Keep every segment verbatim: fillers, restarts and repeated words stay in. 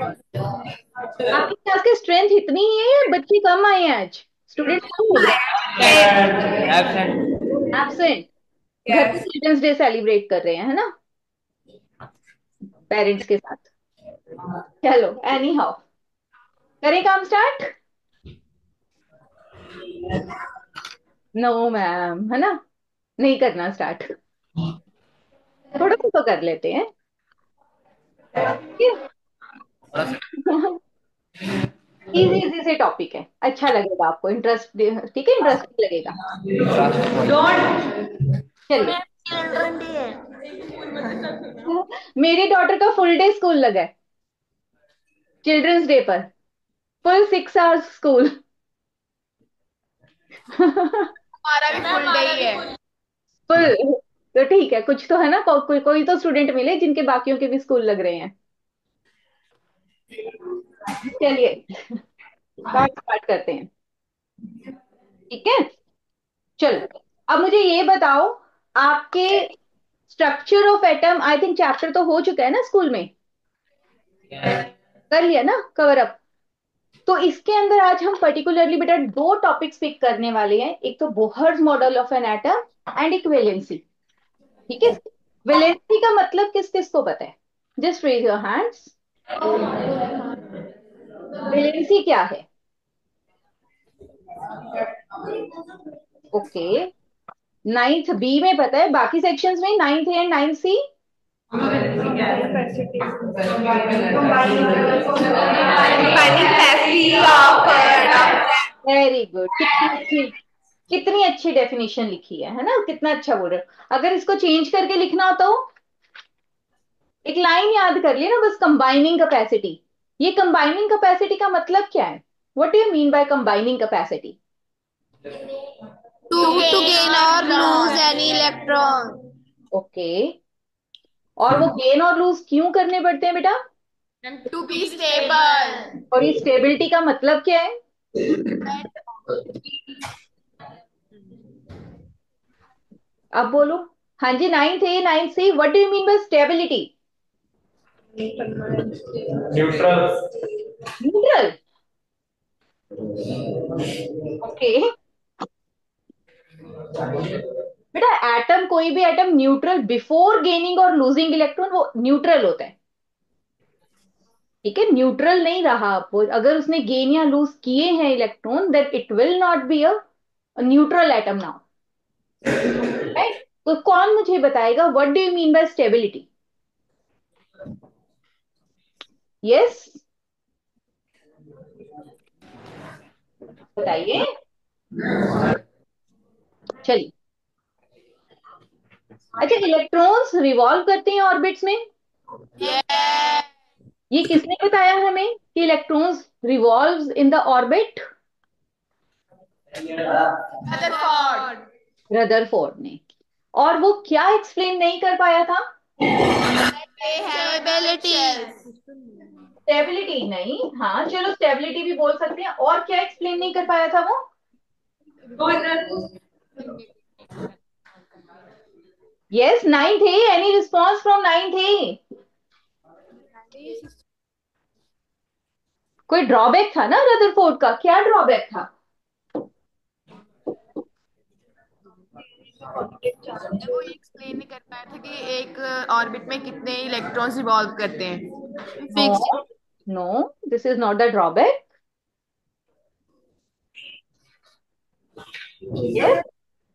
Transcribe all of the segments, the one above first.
आपकी क्लास की स्ट्रेंथ इतनी ही है या बच्चे कम आए हैं आज? स्टूडेंट कम हो गए? एब्सेंट। एब्सेंट? घर पे चिल्ड्रंस डे सेलिब्रेट कर रहे हैं है ना, पेरेंट्स के साथ। चलो एनी हाउ, करें काम स्टार्ट। नो मैम, है ना, नहीं करना स्टार्ट। थोड़ा सा तो कर लेते हैं। इजी इजी से टॉपिक है, अच्छा लगेगा आपको, इंटरेस्ट, ठीक है, इंटरेस्टिंग लगेगा। चलिए। मैम चिल्ड्रन डे है। मेरी डॉटर का फुल डे स्कूल लगा है चिल्ड्रंस डे पर, फुल सिक्स आवर्स स्कूल। हमारा भी फुल डे ही है। फुल, तो ठीक है, कुछ तो है ना, को, कोई कोई तो स्टूडेंट मिले जिनके बाकियों के भी स्कूल लग रहे हैं। चलिए स्टार्ट स्टार्ट करते हैं, ठीक है। चलो अब मुझे ये बताओ, आपके structure of atom I think chapter तो हो चुका है ना स्कूल में, कर लिया ना कवर अप। तो इसके अंदर आज हम पर्टिकुलरली बेटा दो टॉपिक्स पिक करने वाले हैं, एक तो Bohr's model of an atom and एक वैलेंसी, ठीक है। वैलेंसी का मतलब किस किस को पता है? Just raise your hands. Valency क्या है? ओके, नाइन्थ बी में पता है, बाकी सेक्शंस में ninth A and ninth C. Very good, कितनी अच्छी, कितनी अच्छी डेफिनेशन लिखी है है ना, कितना अच्छा बोल रहे हो। अगर इसको चेंज करके लिखना हो तो एक लाइन याद कर लिया ना बस, कंबाइनिंग कैपेसिटी। ये कंबाइनिंग कैपेसिटी का मतलब क्या है? What do you mean by combining capacity? To to gain और लूज एनी इलेक्ट्रॉन। ओके, और वो गेन और लूज क्यों करने पड़ते हैं बेटा? To be stable. और ये स्टेबिलिटी का मतलब क्या है? अब बोलो। हाँ जी, ninth A ninth C, what do you mean by stability? Neutral. Neutral? Okay बेटा, एटम, कोई भी एटम न्यूट्रल बिफोर गेनिंग और लूजिंग इलेक्ट्रॉन, वो न्यूट्रल होता है, ठीक है। न्यूट्रल नहीं रहा, वो अगर उसने गेन या लूज किए हैं electron, then it will not be a neutral atom now, right. तो कौन मुझे बताएगा what do you mean by stability? Yes, बताइए। चलिए, अच्छा, इलेक्ट्रॉन्स रिवॉल्व करते हैं ऑर्बिट्स में, ये किसने बताया हमें कि electrons revolves in the orbit? Rutherford. Rutherford ने। और वो क्या एक्सप्लेन नहीं कर पाया था? They have abilities. स्टेबिलिटी नहीं, हाँ चलो स्टेबिलिटी भी बोल सकते हैं, और क्या एक्सप्लेन नहीं कर पाया था वो? Yes, ninth A, any response from ninth A? कोई ड्रॉबैक था ना रदरफोर्ड का, क्या ड्रॉबैक था? वो ये एक्सप्लेन नहीं कर पाया था कि एक ऑर्बिट में कितने इलेक्ट्रॉन्स रिवॉल्व करते हैं no, fix. No, this is not the drawback. Yes,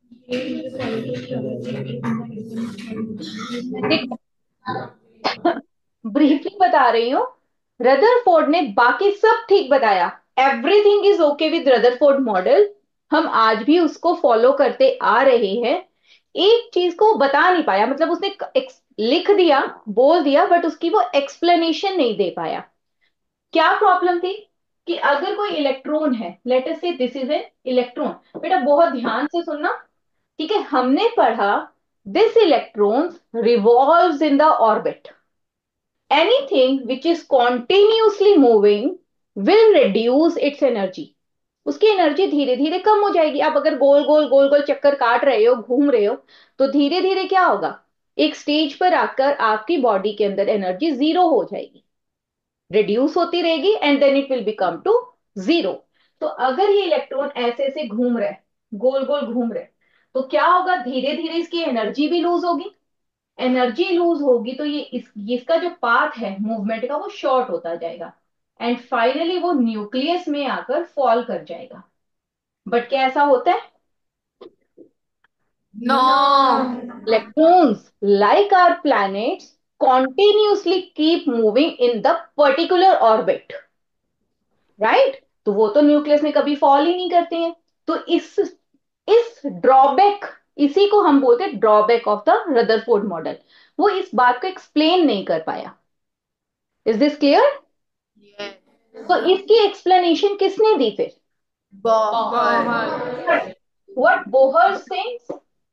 briefly बता रही हूँ, रदरफोर्ड ने बाकी सब ठीक बताया, everything is okay with Rutherford model, हम आज भी उसको फॉलो करते आ रहे हैं। एक चीज को वो बता नहीं पाया, मतलब उसने ex- लिख दिया, बोल दिया, बट उसकी वो एक्सप्लेनेशन नहीं दे पाया। क्या प्रॉब्लम थी? कि अगर कोई इलेक्ट्रॉन है, लेट अस से दिस इज एन इलेक्ट्रॉन, बेटा बहुत ध्यान से सुनना, ठीक है। हमने पढ़ा this electron revolves in the orbit, anything which is continuously moving will reduce its energy, उसकी एनर्जी धीरे धीरे कम हो जाएगी। आप अगर गोल गोल गोल गोल चक्कर काट रहे हो, घूम रहे हो, तो धीरे धीरे क्या होगा, एक स्टेज पर आकर आपकी बॉडी के अंदर एनर्जी जीरो हो जाएगी, रिड्यूस होती रहेगी and then it will become to zero. तो अगर ये इलेक्ट्रॉन ऐसे ऐसे घूम रहे, गोल गोल घूम रहे, तो क्या होगा, धीरे धीरे इसकी एनर्जी भी लूज होगी। एनर्जी लूज होगी तो ये इस इसका जो पाथ है मूवमेंट का वो शॉर्ट होता जाएगा एंड फाइनली वो न्यूक्लियस में आकर फॉल कर जाएगा। बट क्या ऐसा होता है? No. Electrons, like our planets, continuously keep moving in the particular orbit, right? तो वो तो न्यूक्लियस में कभी फॉल ही नहीं करते हैं। तो इस इस ड्रॉबैक, इसी को हम बोलते हैं drawback of the Rutherford model. वो इस बात को एक्सप्लेन नहीं कर पाया। Is this clear? यस। तो इसकी एक्सप्लेनेशन किसने दी फिर? बहुत। What Bohr saying?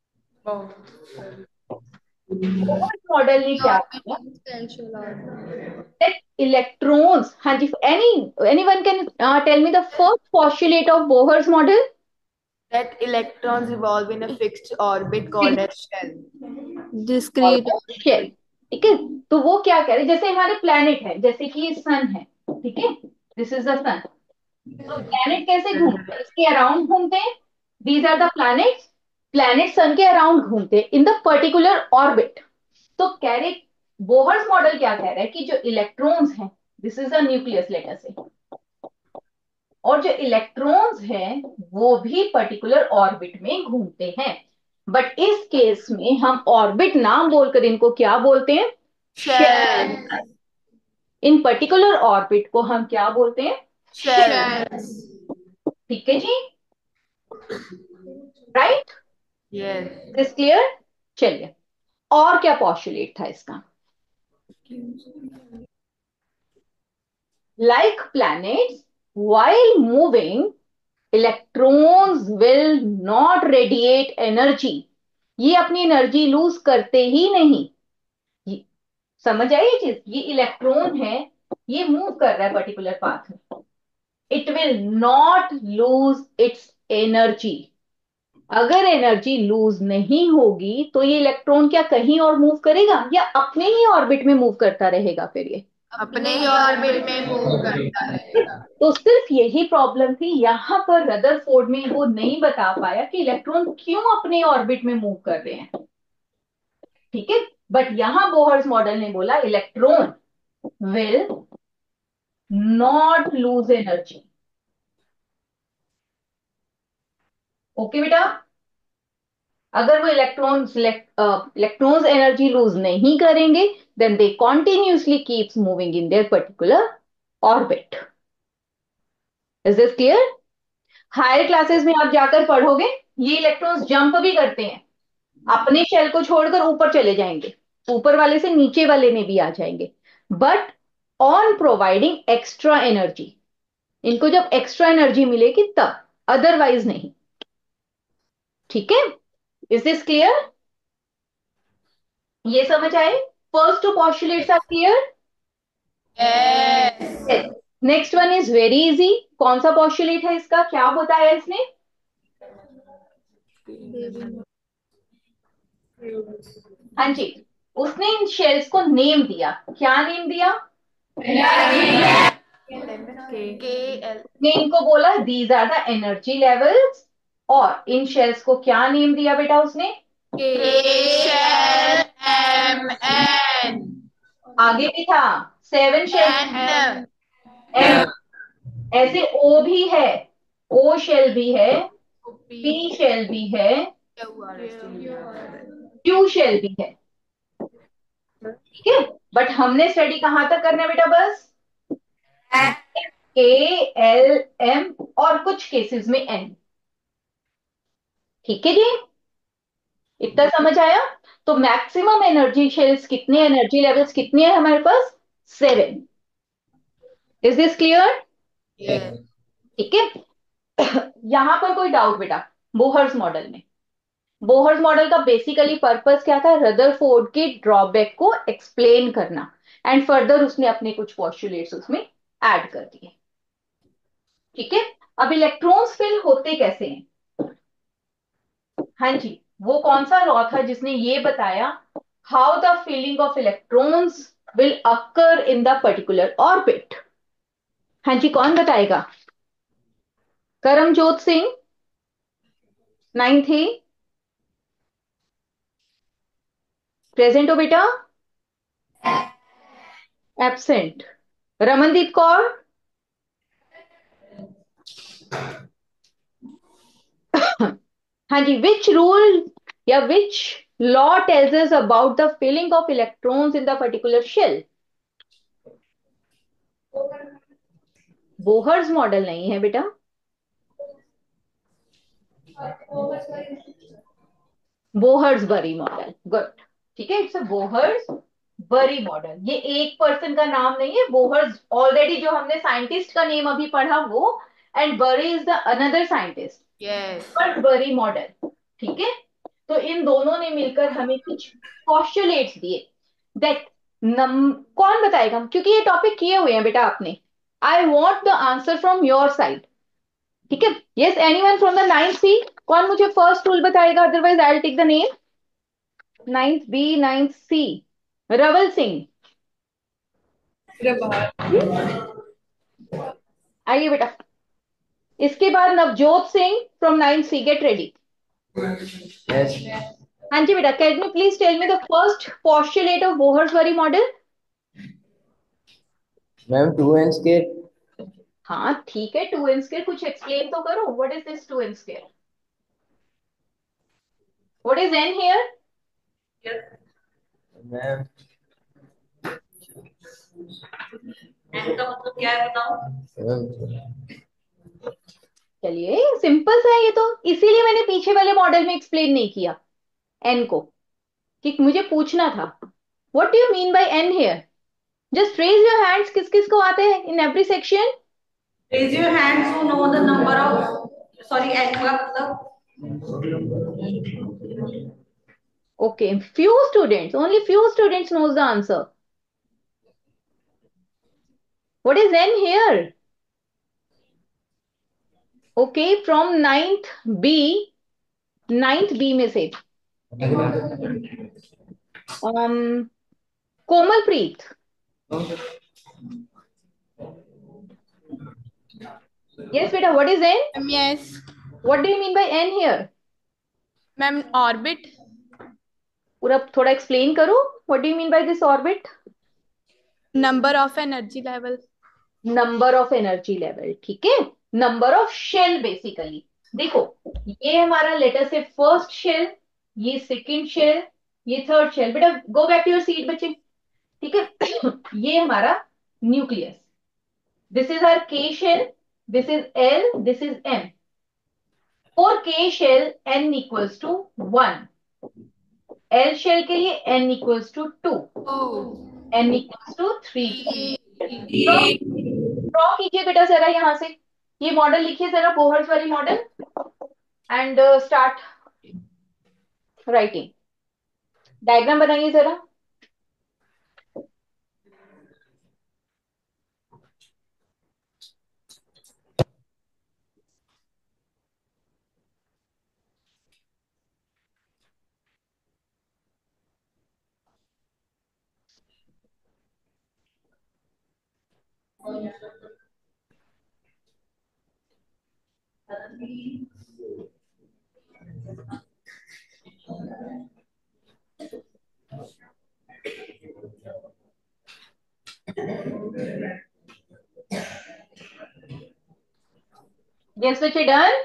Bohr model ने क्या किया? That electrons, हाँ जी, any anyone can uh, tell me the first postulate of Bohr's model? That electrons revolve in a fixed orbit called as shell. Discrete. Shell. ठीक है, तो वो क्या कह रहे, जैसे हमारे प्लैनेट है, जैसे कि ये सन है, ठीक है, दिस इज द सन। तो प्लैनेट कैसे घूमते हैं? इसके अराउंड घूमते हैं। These are the planets. Planet sun के अराउंड घूमते हैं इन द पर्टिकुलर ऑर्बिट। तो कह रहे, बोहर्स मॉडल क्या कह रहा है कि जो इलेक्ट्रॉन्स हैं, this is the nucleus later से, और जो इलेक्ट्रॉन्स हैं वो भी पर्टिकुलर ऑर्बिट में घूमते हैं। बट इस केस में हम ऑर्बिट नाम बोलकर इनको क्या बोलते हैं? शेल। Shell. इन पर्टिकुलर ऑर्बिट को हम क्या बोलते हैं? Shells. ठीक है जी, राइट? Yes. This clear? चलिए, और क्या पॉस्टुलेट था इसका? Like planets while moving, electrons will not radiate energy। ये अपनी एनर्जी लूज करते ही नहीं। ये, समझ आई ये चीज? ये इलेक्ट्रॉन है, ये मूव कर रहा है पर्टिकुलर पाथ में, it will not lose its energy. अगर एनर्जी लूज नहीं होगी तो ये इलेक्ट्रॉन क्या कहीं और मूव करेगा, या अपने ही ऑर्बिट में मूव करता रहेगा फिर ये? अपने ही ऑर्बिट में मूव करता रहेगा। तो सिर्फ यही प्रॉब्लम थी यहां पर, रदरफोर्ड में वो नहीं बता पाया कि इलेक्ट्रॉन क्यों अपने ऑर्बिट में मूव कर रहे हैं। ठीक है, बट यहां बोहर्स मॉडल ने बोला electron will not lose energy. Okay बेटा, अगर वो इलेक्ट्रॉन्स इलेक्ट्रॉन्स एनर्जी लूज नहीं करेंगे, then they continuously keeps moving in their particular orbit. Is this clear? Higher classes में आप जाकर पढ़ोगे, ये इलेक्ट्रॉन्स जंप भी करते हैं, अपने शेल को छोड़कर ऊपर चले जाएंगे, ऊपर वाले से नीचे वाले में भी आ जाएंगे, but on providing extra energy. इनको जब एक्स्ट्रा एनर्जी मिलेगी तब, अदरवाइज नहीं। ठीक है, इज दिस क्लियर? ये समझ आए? First two postulates are clear? Yes. Next one is very easy. कौन सा पॉस्टुलेट है इसका, क्या बताया इसने? हाँ जी, उसने इन शेल्स को नेम दिया। क्या नेम दिया? K L. ने इनको बोला these are the energy levels, और इन शेल्स को क्या नेम दिया बेटा उसने? K shell M N. आगे भी था, सेवन शेल, N. एम, ऐसे ओ भी है, ओ शेल भी है, पी शेल भी है, क्यू शेल भी है। ठीक है, बट हमने स्टडी कहां तक करना है बेटा? बस ए एल एम और कुछ केसेस में एन। ठीक है जी, इतना समझ आया? तो मैक्सिमम एनर्जी शेल्स कितने, एनर्जी लेवल्स कितने हैं हमारे पास? Seven. Is this clear? Yes. ठीक है, यहां पर कोई डाउट बेटा? बोहर्स मॉडल में, बोहर्स मॉडल का बेसिकली पर्पस क्या था? रदरफोर्ड के ड्रॉबैक को एक्सप्लेन करना, एंड फर्दर उसने अपने कुछ पॉस्टुलेट्स उसमें ऐड कर दिए। ठीक है, अब इलेक्ट्रॉन्स फिल होते कैसे हैं? हाँ जी, वो कौन सा लॉ था जिसने ये बताया how the feeling of electrons will occur in the particular orbit? हाँ जी, कौन बताएगा? करमजोत सिंह, नाइन्थ ही, प्रेजेंट हो बेटा? एब्सेंट। रमनदीप कौर, हाँ जी, विच रूल या which law tells us about the filling of electrons in the particular shell? Bohr's model नहीं है बेटा, बोहर्स बरी मॉडल। गुड, ठीक है, इट्स बोहर्स बरी मॉडल। ये एक पर्सन का नाम नहीं है। बोहर्स ऑलरेडी जो हमने साइंटिस्ट का नेम अभी पढ़ा वो, and Bury is the another scientist. Yes. Bury model, ठीक है। तो इन दोनों ने मिलकर हमें कुछ पॉस्टुलेट्स दिए दैट नम कौन बताएगा, क्योंकि ये टॉपिक किए हुए हैं बेटा आपने। I want the answer from your side, ठीक है। Yes, anyone from the ninth C? कौन मुझे फर्स्ट रूल बताएगा, otherwise I will take the name. Ninth B, ninth C, Rawal Singh, आइए बेटा। इसके बाद Navjot Singh from ninth C, get ready. Yes. हाँ जी बेटा, can you please tell me the first postulate of Bohr Bury model? Ma'am two n square. हाँ ठीक है, टू एन स्क्वायर, कुछ एक्सप्लेन तो करो। What is this two n square? What is n here? Ma'am n का मतलब क्या है बताओ। चलिए, सिंपल सा है ये तो, इसीलिए मैंने पीछे वाले मॉडल में एक्सप्लेन नहीं किया एन को, कि मुझे पूछना था what do you mean by n here. Just raise your hands, किस किस को आते हैं in every section? Raise your hands who know the number of sorry n का मतलब। Okay, few students, only few students knows the answer. What is n here? Okay, from ninth B, ninth B में से um, Komalpreet, yes beta, what is n? Ma'am yes. What do you mean by n here? Ma'am orbit. पूरा थोड़ा explain करो, what do you mean by this orbit? Number of energy level. Number of energy level, ठीक है। Number of shell basically. देखो, ये हमारा let's say first shell, ये second shell, ये थर्ड शेल। बेटा go back to your seat बच्चे, ठीक है। ये हमारा nucleus, this is our K shell, this is L, this is M. For K shell n equals to one, L shell के लिए n equals to two, n equals to three. Draw draw कीजिए बेटा जरा यहां से, ये model लिखिए जरा, बोहर्स वाली मॉडल, एंड स्टार्ट राइटिंग। डायग्राम बनाइए जरा। यस बच्चे, डन?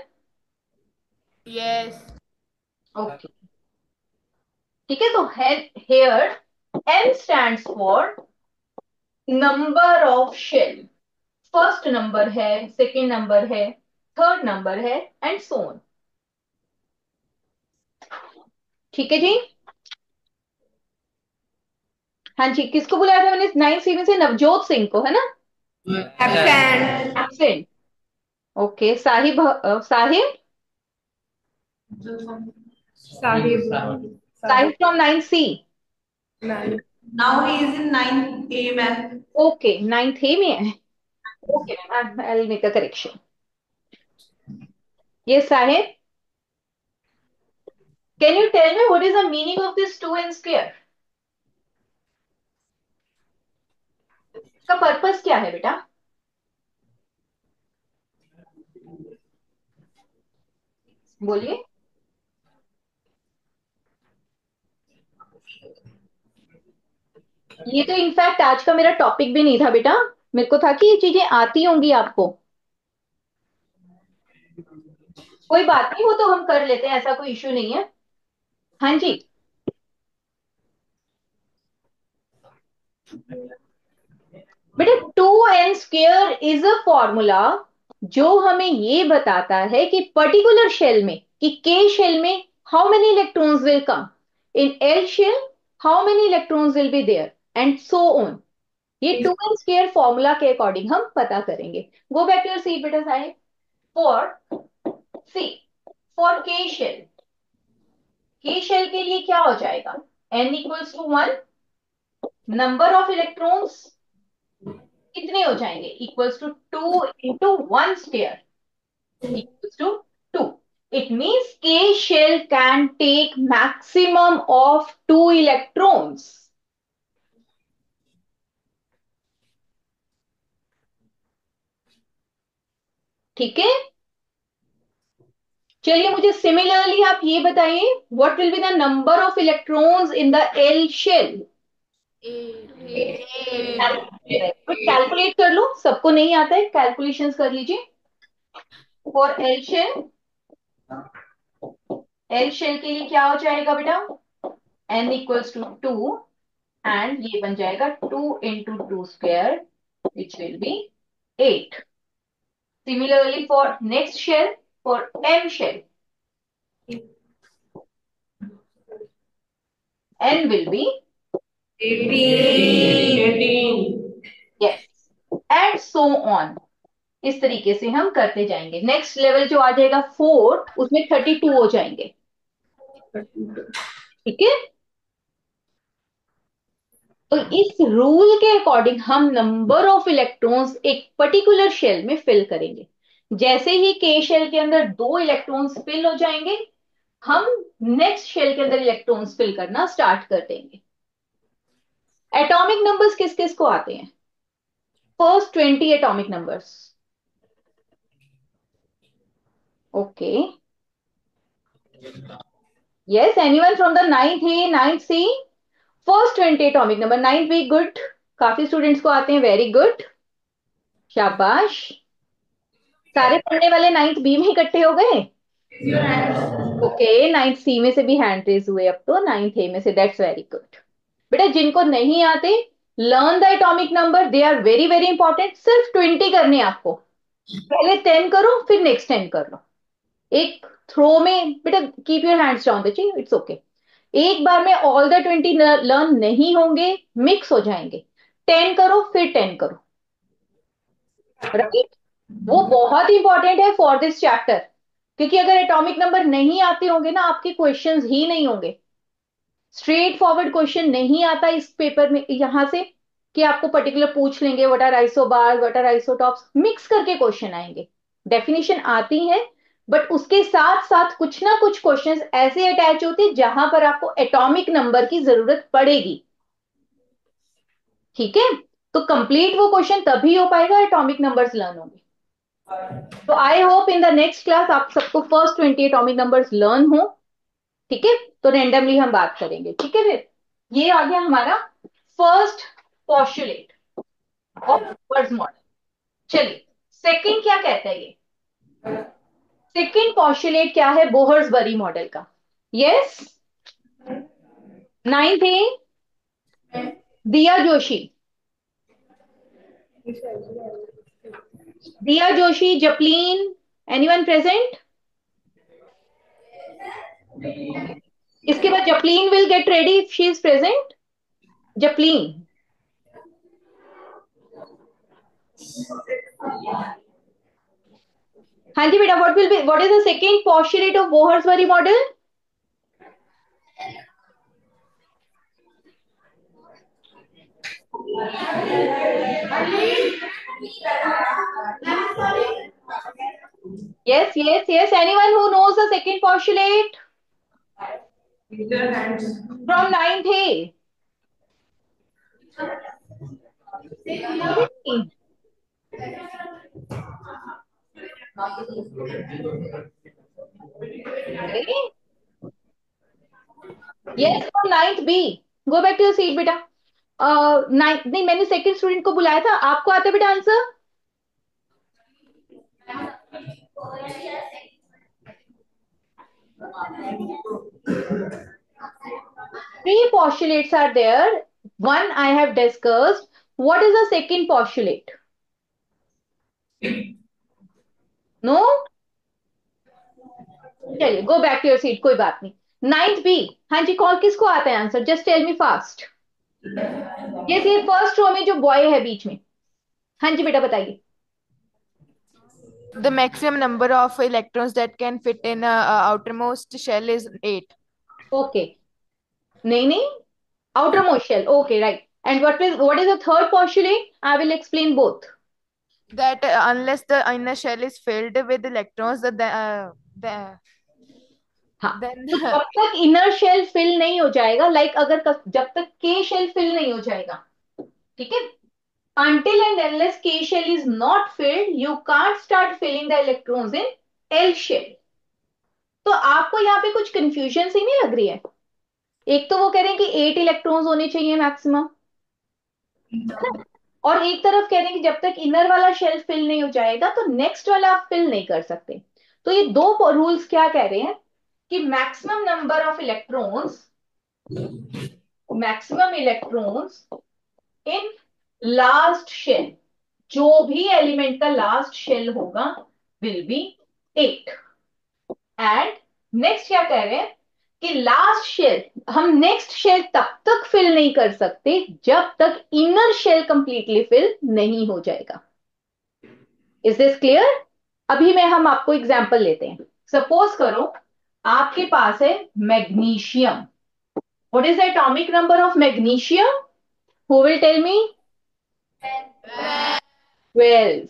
यस। ओके, ठीक है। तो here n stands for number of shell. First number है, सेकेंड नंबर है, थर्ड नंबर है, एंड सो ऑन, ठीक है जी। हाँ जी, किसको बुलाया था मैंने नाइन सी में से? नवजोत सिंह को, है ना? Absent. Absent. Okay, Sahib, uh, Sahib, Sahib. Sahib from nine C. Now he is in nine A ma'am. Okay, ninth A में है। Okay ma'am, I will make a correction. ये Sahib, can you tell me what is the meaning of this two n square? का purpose क्या है बेटा? बोलिए। ये तो इनफैक्ट आज का मेरा टॉपिक भी नहीं था बेटा, मेरे को था कि ये चीजें आती होंगी आपको। कोई बात नहीं, वो तो हम कर लेते हैं, ऐसा कोई इश्यू नहीं है। हाँ जी। बेटा two n square is a formula जो हमें ये बताता है कि पर्टिकुलर शेल में, कि के शेल में how many electrons will come, in L shell how many electrons will be there, and so on. ये टू एन स्क्वेयर फॉर्मूला के अकॉर्डिंग हम पता करेंगे। Go back to your seat बेटा Sahib. For C, for K shell, K shell के लिए क्या हो जाएगा? N equals to one, number of electrons कितने हो जाएंगे? Equals to two into one square equals to two. It means K shell can take maximum of two electrons. ठीक है, चलिए मुझे सिमिलरली आप ये बताइए, what will be the number of electrons in the L shell? Calculate कर लो, सबको नहीं आता है, कैलकुलेशंस कर लीजिए। For L shell, L shell के लिए क्या हो जाएगा बेटा? N equals to two, and ये बन जाएगा two into two square which will be eight. Similarly for next shell, for M shell, n will be yes, and so on. इस तरीके से हम करते जाएंगे। नेक्स्ट लेवल जो आ जाएगा फोर, उसमें थर्टी टू हो जाएंगे। ठीक है, तो इस रूल के अकॉर्डिंग हम नंबर ऑफ इलेक्ट्रॉन्स एक पर्टिकुलर शेल में फिल करेंगे। जैसे ही के शेल के अंदर दो इलेक्ट्रॉन्स फिल हो जाएंगे, हम नेक्स्ट शेल के अंदर इलेक्ट्रॉन्स फिल करना स्टार्ट कर देंगे। एटॉमिक नंबर्स किस किस को आते हैं? First twenty atomic numbers. Okay, yes, anyone from the ninth A, ninth C? First twenty atomic number, ninth B, good. काफी स्टूडेंट्स को आते हैं, वेरी गुड, शाबाश। सारे पढ़ने वाले नाइन्थ बी में इकट्ठे हो गए। ओके, नाइन्थ सी में से भी हैंड रेज हुए, अब तो नाइन्थ ए में से, दैट्स वेरी गुड। बेटा जिनको नहीं आते, learn the atomic number, they are very very important. सिर्फ ट्वेंटी करने हैं आपको, पहले टेन करो फिर नेक्स्ट टेन कर लो। एक थ्रो में बेटा, कीप योर हैंड्स डाउन बच्चे, इट्स ओके। एक बार में ऑल द ट्वेंटी लर्न नहीं होंगे, मिक्स हो जाएंगे। टेन करो फिर टेन करो, राइट? वो बहुत इंपॉर्टेंट है फॉर दिस चैप्टर, क्योंकि अगर एटॉमिक नंबर नहीं आते होंगे ना, आपके क्वेश्चंस ही नहीं होंगे। स्ट्रेट फॉरवर्ड क्वेश्चन नहीं आता इस पेपर में, यहां से कि आपको पर्टिकुलर पूछ लेंगे what are isobar, what are isotopes, mix करके क्वेश्चन आएंगे। डेफिनेशन आती है, बट उसके साथ साथ कुछ ना कुछ क्वेश्चंस ऐसे अटैच होते हैं जहां पर आपको एटॉमिक नंबर की जरूरत पड़ेगी। ठीक है, तो कंप्लीट वो क्वेश्चन तभी हो पाएगा एटॉमिक नंबर्स लर्न होंगे। तो I hope in the next class आप सबको first twenty atomic numbers learn हो। ठीक है, तो रेंडमली हम बात करेंगे। ठीक है, फिर ये आ गया हमारा first postulate of Bohr's model. चलिए सेकंड क्या कहता है ये? सेकंड पॉस्टुलेट क्या है बोहर्सबरी मॉडल का? Yes, ninth A, Diya Joshi. Diya Joshi, Japleen, anyone present? इसके बाद Japleen will get ready if she is present. Japleen, हाँ जी बेटा, what will be, what is the second postulate of Bohr Bury model? Yes, yes, yes. Anyone who knows the second postulate? From ninth A. Yes और ninth B. Go back to your seat बेटा। Ninth नहीं, मैंने second student को बुलाया था, आपको आता है बेटा answer? Three postulates are there. One I have discussed. What is the second postulate? No? चलिए go back to your seat, कोई बात नहीं। नाइन्थ बी, हाँ जी, कॉल किसको आता है answer? Just tell me fast. ये ये फर्स्ट रो में जो बॉय है बीच में, हाँ जी बेटा बताइए। The maximum number of electrons that can fit in a, a outermost shell is eight. Okay, नहीं नहीं, outermost shell, okay, right. And what is what is the third postulate? I will explain both. That uh, unless the inner shell is filled with electrons, the, uh, the हाँ, then तो जब तक inner shell fill नहीं हो जाएगा, like like अगर क- जब तक के शेल फिल नहीं हो जाएगा, ठीक है, until and unless K shell is not filled, you can't start filling the electrons in L shell. तो आपको यहाँ पे कुछ कंफ्यूजन सी नहीं लग रही है? एक तो वो कह रहे हैं कि एट इलेक्ट्रॉन्स होने चाहिए मैक्सिमम, और एक तरफ कह रहे हैं कि जब तक इनर वाला शेल फिल नहीं हो जाएगा तो नेक्स्ट वाला आप फिल नहीं कर सकते। तो ये दो रूल्स क्या कह रहे हैं कि maximum number of electrons, maximum electrons in last shell, जो भी एलिमेंट का लास्ट शेल होगा, will be eight. And next क्या कह रहे हैं कि लास्ट शेल, हम नेक्स्ट शेल तब तक फिल नहीं कर सकते जब तक इनर शेल कंप्लीटली फिल नहीं हो जाएगा। Is this clear? अभी मैं हम आपको एग्जांपल लेते हैं। सपोज करो आपके पास है magnesium. What is the atomic number of magnesium? Who will tell me? Twelve.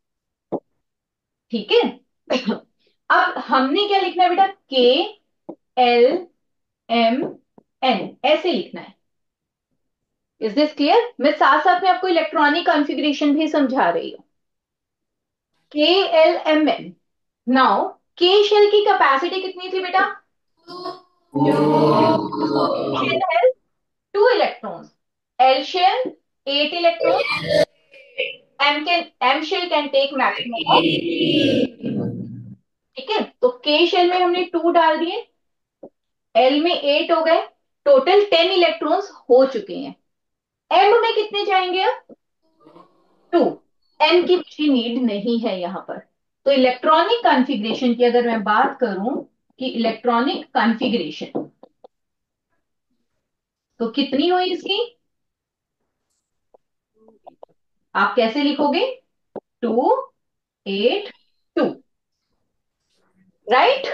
ठीक है। अब हमने क्या लिखना है बेटा? के एल एम एन, ऐसे लिखना है। Is this clear? मैं साथ साथ में आपको इलेक्ट्रॉनिक कॉन्फ़िगरेशन भी समझा रही हूं। K L M N. Now K shell की कैपेसिटी कितनी थी बेटा? शेल है two electrons, L shell eight electrons, M can M shell can take maximum of, ठीक है। तो के शेल में हमने टू डाल दिए, एल में एट हो गए, टोटल टेन इलेक्ट्रॉन्स हो चुके हैं। एम में कितने जाएंगे अब? टू। एन की मुझे नीड नहीं है यहां पर। तो इलेक्ट्रॉनिक कॉन्फ़िगरेशन की अगर मैं बात करूं कि इलेक्ट्रॉनिक कॉन्फ़िगरेशन तो कितनी हुई इसकी? आप कैसे लिखोगे? Two eight two, right.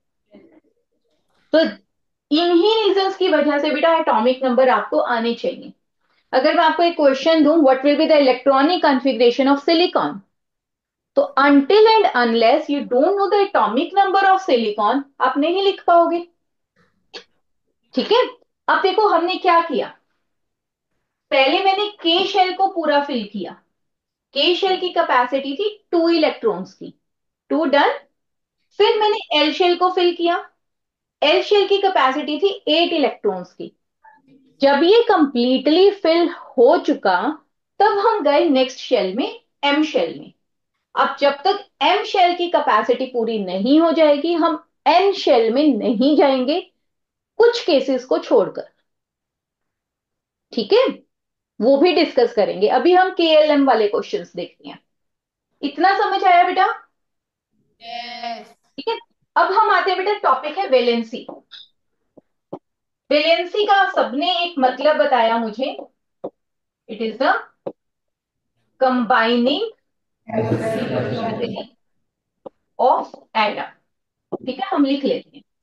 तो इन्हीं रीजंस की वजह से बेटा एटॉमिक नंबर आपको आने चाहिए। अगर मैं आपको एक क्वेश्चन दूं, what will be the electronic configuration of silicon, तो until and unless you don't know the atomic number of silicon, आप नहीं लिख पाओगे। ठीक है। अब देखो हमने क्या किया, पहले मैंने के शेल को पूरा फिल किया। के शेल की कैपेसिटी थी टू इलेक्ट्रॉन्स की, टू डन। फिर मैंने एल शेल को फिल किया, एल शेल की कैपेसिटी थी एट इलेक्ट्रॉन्स की। जब ये कंप्लीटली फिल हो चुका, तब हम गए नेक्स्ट शेल में, एम शेल में। अब जब तक एम शेल की कैपेसिटी पूरी नहीं हो जाएगी, हम एन शेल में नहीं जाएंगे, कुछ केसेस को छोड़कर। ठीक है, वो भी डिस्कस करेंगे। अभी हम के एल एम वाले क्वेश्चंस देखते हैं। इतना समझ आया बेटा? yes. ठीक है। अब हम आते हैं बेटा, टॉपिक है वैलेंसी। वैलेंसी का सबने एक मतलब बताया मुझे, it is the combining of atom. ठीक है, हम लिख लेते हैं।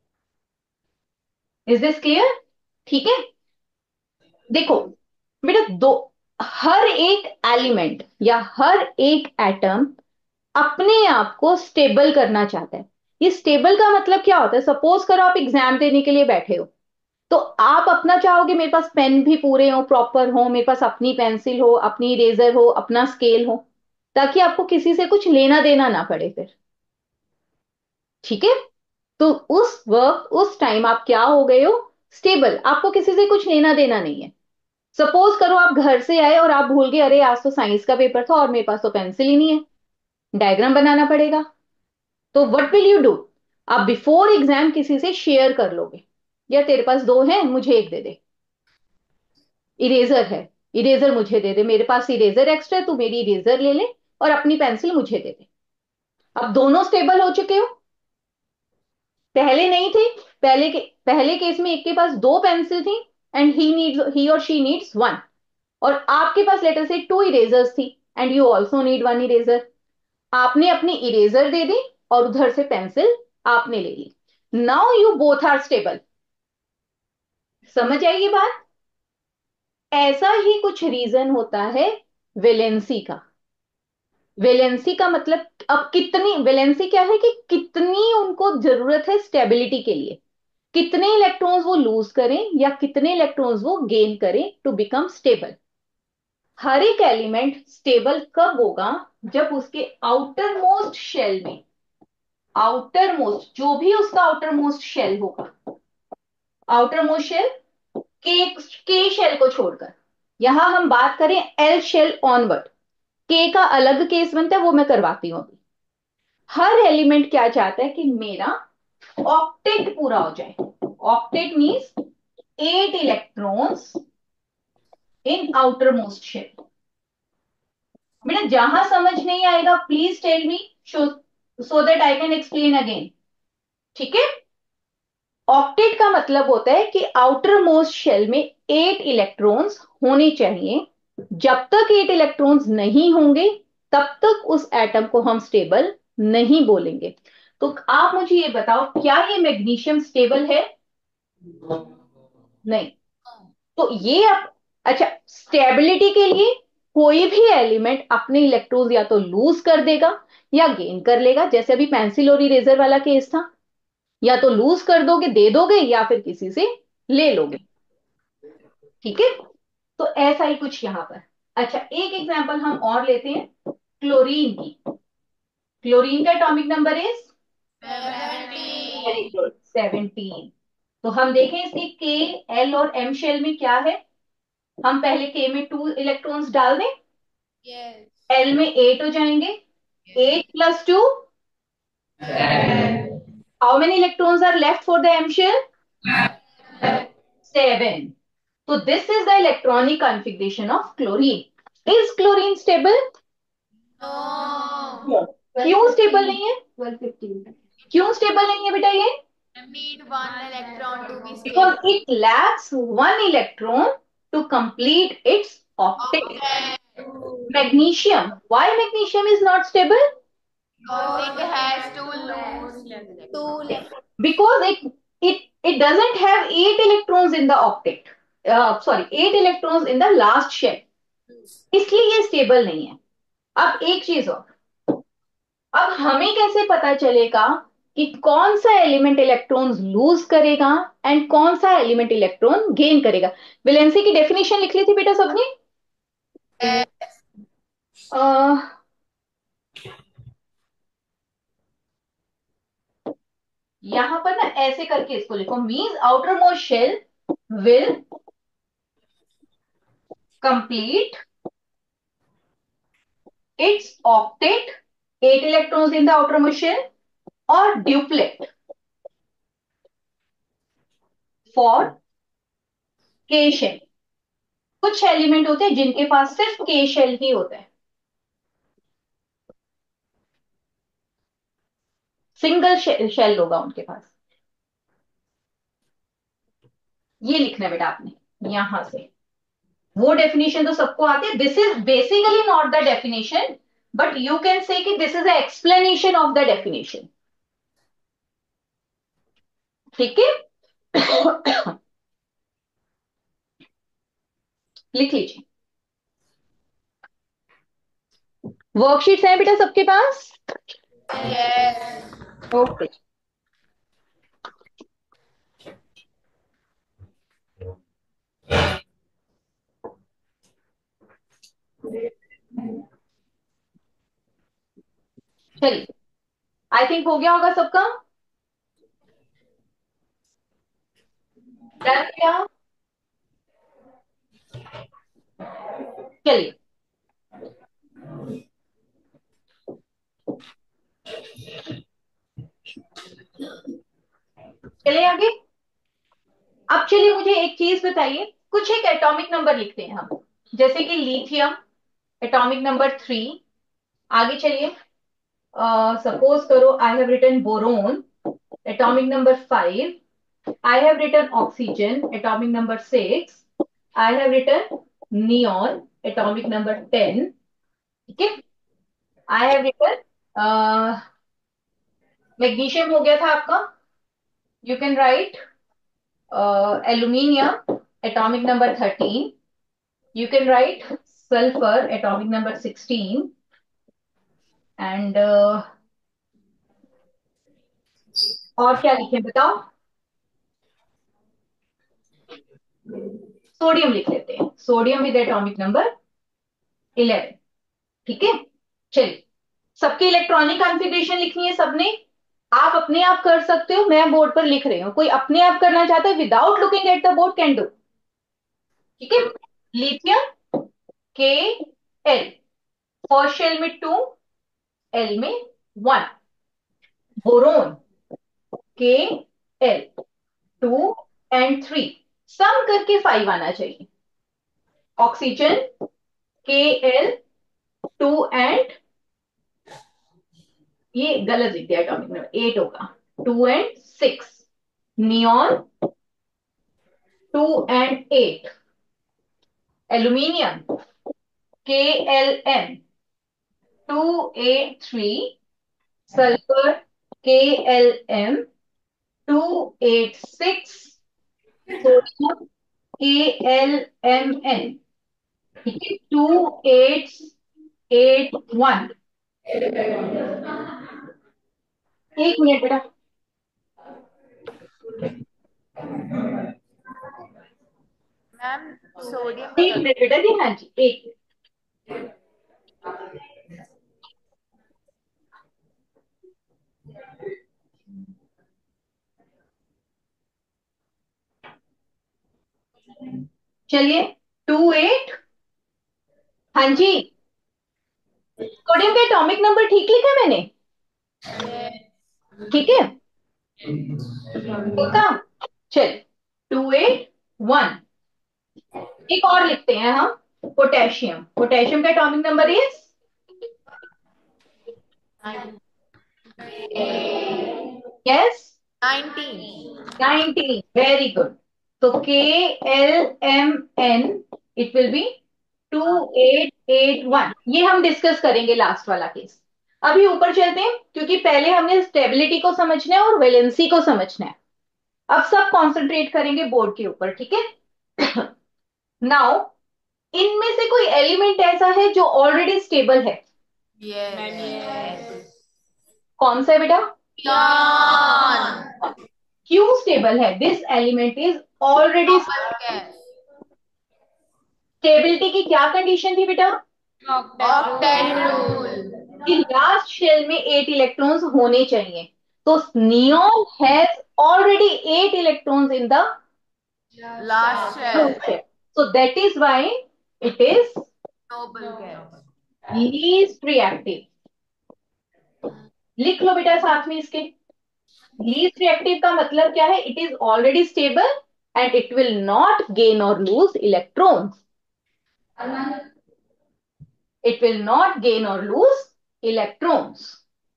Is this clear? ठीक है। देखो बेटा, दो, हर एक एलिमेंट या हर एक एटम अपने आप को स्टेबल करना चाहता है। ये स्टेबल का मतलब क्या होता है? सपोज करो आप एग्जाम देने के लिए बैठे हो, तो आप अपना चाहोगे मेरे पास पेन भी पूरे हो, प्रॉपर हो, मेरे पास अपनी पेंसिल हो, अपनी इरेजर हो, अपना स्केल हो, ताकि आपको किसी से कुछ लेना देना ना पड़े फिर। ठीक है? तो उस वक्त उस टाइम आप क्या हो गए हो, स्टेबल। आपको किसी से कुछ लेना देना नहीं है। सपोज करो आप घर से आए और आप भूल गए, अरे आज तो साइंस का पेपर था और मेरे पास तो पेंसिल ही नहीं है, डायग्राम बनाना पड़ेगा। तो व्हाट विल यू डू? आप बिफोर एग्जाम किसी से शेयर कर लोगे, या तेरे पास दो है मुझे एक दे दे, इरेजर है, इरेजर मुझे दे दे, मेरे पास इरेजर एक्स्ट्रा है, तू मेरी इरेजर ले ले और अपनी पेंसिल मुझे दे दे। अब दोनों स्टेबल हो चुके हो। पहले नहीं थे। पहले के पहले केस में एक के पास दो पेंसिल थी एंड ही नीड्स ही और शी नीड्स वन, और आपके पास लेटर से टू इरेजर्स थी and you also need one eraser. आपने अपनी इरेजर दे दी और उधर से पेंसिल आपने ले ली। Now you both are stable. समझ आई ये बात? ऐसा ही कुछ रीजन होता है वेलेंसी का। वेलेंसी का मतलब, अब कितनी वेलेंसी क्या है कि कितनी उनको जरूरत है स्टेबिलिटी के लिए, कितने इलेक्ट्रॉन्स वो लूज करें या कितने इलेक्ट्रॉन्स वो गेन करें टू बिकम स्टेबल। हर एक एलिमेंट स्टेबल कब होगा? जब उसके आउटर मोस्ट शेल में, आउटर मोस्ट जो भी उसका आउटर मोस्ट शेल होगा, आउटर मोस्ट शेल, के के शेल को छोड़कर, यहां हम बात करें एल शेल ऑनवर्ड, के का अलग केस बनता है, वो मैं करवाती हूं अभी। हर एलिमेंट क्या चाहता है कि मेरा ऑक्टेट पूरा हो जाए। Octet means eight electrons in outer most shell. बेटा जहां समझ नहीं आएगा please tell me, so that I can explain again. ठीक है? ऑक्टेट का मतलब होता है कि आउटर मोस्ट शेल में एट इलेक्ट्रॉन्स होने चाहिए। जब तक एट इलेक्ट्रॉन्स नहीं होंगे तब तक उस एटम को हम स्टेबल नहीं बोलेंगे। तो आप मुझे ये बताओ, क्या ये मैग्नीशियम स्टेबल है? नहीं। तो ये आप, अच्छा, स्टेबिलिटी के लिए कोई भी एलिमेंट अपने इलेक्ट्रॉन्स या तो लूज कर देगा या गेन कर लेगा, जैसे अभी पेंसिल और इरेजर वाला केस था। या तो लूज कर दोगे, दे दोगे, या फिर किसी से ले लोगे। ठीक है? तो ऐसा ही कुछ यहां पर। अच्छा, एक एग्जांपल हम और लेते हैं क्लोरीन की। क्लोरीन का atomic number is very good, seventeen. तो हम देखें इसके के, एल और एम शेल में क्या है। हम पहले के में टू इलेक्ट्रॉन्स डाल दें, एल में एट हो जाएंगे। Eight plus two, how many electrons are left for the M shell? Seven. So this is the electronic configuration of chlorine. Is chlorine stable? No. क्यों स्टेबल नहीं है? Twelve fifteen. क्यों stable नहीं है बेटा ये? need one electron to be Because stable. it lacks one electron to complete its octet. Magnesium. Why magnesium is not stable? Because it has two loose two Because it it it doesn't have eight electrons in the octet. Uh, sorry, eight electrons in the last shell. इसलिए ये stable नहीं है। अब एक चीज और, अब हमें कैसे पता चलेगा कि कौन सा एलिमेंट इलेक्ट्रॉन्स लूज करेगा एंड कौन सा एलिमेंट इलेक्ट्रॉन गेन करेगा? वैलेंसी की डेफिनेशन लिख ली थी बेटा सबने? अह, यहां पर ना ऐसे करके इसको लिखो, means outer most shell will complete its octet, eight electrons in the outer most shell, और ड्यूप्लेट फॉर के शेल। कुछ एलिमेंट होते हैं जिनके पास सिर्फ के शेल ही होता है, सिंगल शेल होगा उनके पास। ये लिखना है बेटा आपने यहां से। वो डेफिनेशन तो सबको आती है। This is basically not the definition, but you can say कि this is the explanation of the definition. ठीक है? लिख लीजिए। वर्कशीट्स हैं बेटा सबके पास? yes. ओके। चलिए, आई थिंक हो गया होगा सबका। डन क्या? चलिए, चलिए आगे। अब चलिए मुझे एक चीज बताइए, कुछ एक एटॉमिक नंबर लिखते हैं हम, जैसे कि लिथियम एटॉमिक नंबर थ्री। आगे चलिए, सपोज करो I have written boron atomic number five, I have written oxygen, atomic number six. I have written neon, atomic number ten. ठीक है? I have written uh, magnesium हो गया था आपका. You can write uh, aluminium, atomic number thirteen. You can write sulfur, atomic number sixteen. And uh, और क्या लिखें बताओ? सोडियम लिख लेते हैं, sodium with atomic number eleven. ठीक है? चलिए, सबके इलेक्ट्रॉनिक कॉन्फ़िगरेशन लिखनी है सबने. आप अपने आप कर सकते हो, मैं बोर्ड पर लिख रही हूं. कोई अपने आप करना चाहता है without looking at the board can do. ठीक है? लिथियम के एल, फर्स्ट शेल में टू, एल में वन. बोरोन के L, two and three, sum करके फाइव आना चाहिए. ऑक्सीजन के एल, टू एंड, ये गलत लिख दिया, एटॉमिक नंबर एट होगा, two and six. Neon two and eight. Aluminium के L M, two eight three. Sulphur के L M, two eight six. Sodium के एल एम एन, ठीक है, टू एट एट वन. एक मिनट बेटा, ma'am sodium एक minute बेटा जी. हाँ जी, एक. चलिए, टू एट. हाँ जी, सोडियम का एटॉमिक नंबर ठीक लिखा है मैंने? ठीक है, ठीक है. चलिए, टू एट वन. एक और लिखते हैं हम, पोटेशियम. पोटेशियम का atomic number is yes nineteen. Nineteen. Very good. तो K L M N, it will be two eight eight one. ये हम डिस्कस करेंगे लास्ट वाला केस. अभी ऊपर चलते हैं, क्योंकि पहले हमने स्टेबिलिटी को समझना है और वैलेंसी को समझना है. अब सब कॉन्सेंट्रेट करेंगे बोर्ड के ऊपर. ठीक है? नाउ, इनमें से कोई एलिमेंट ऐसा है जो ऑलरेडी स्टेबल है? यस. कौन सा है बेटा? नियॉन. क्यों स्टेबल है? This element is already. Stability की क्या कंडीशन थी बेटा? Octet rule. कि लास्ट शेल में एट इलेक्ट्रॉन्स होने चाहिए. तो neon has already eight electrons in the last shell. so that is why it is noble gas. least reactive. लिख लो बेटा साथ में इसके. लीस्ट रिएक्टिव का मतलब क्या है? It is already stable and it will not gain और lose electrons. It will not gain और लूज इलेक्ट्रॉन्स.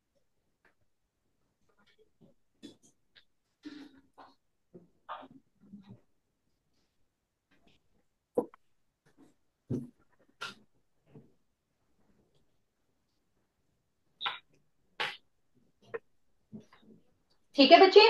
ठीक है बच्चे?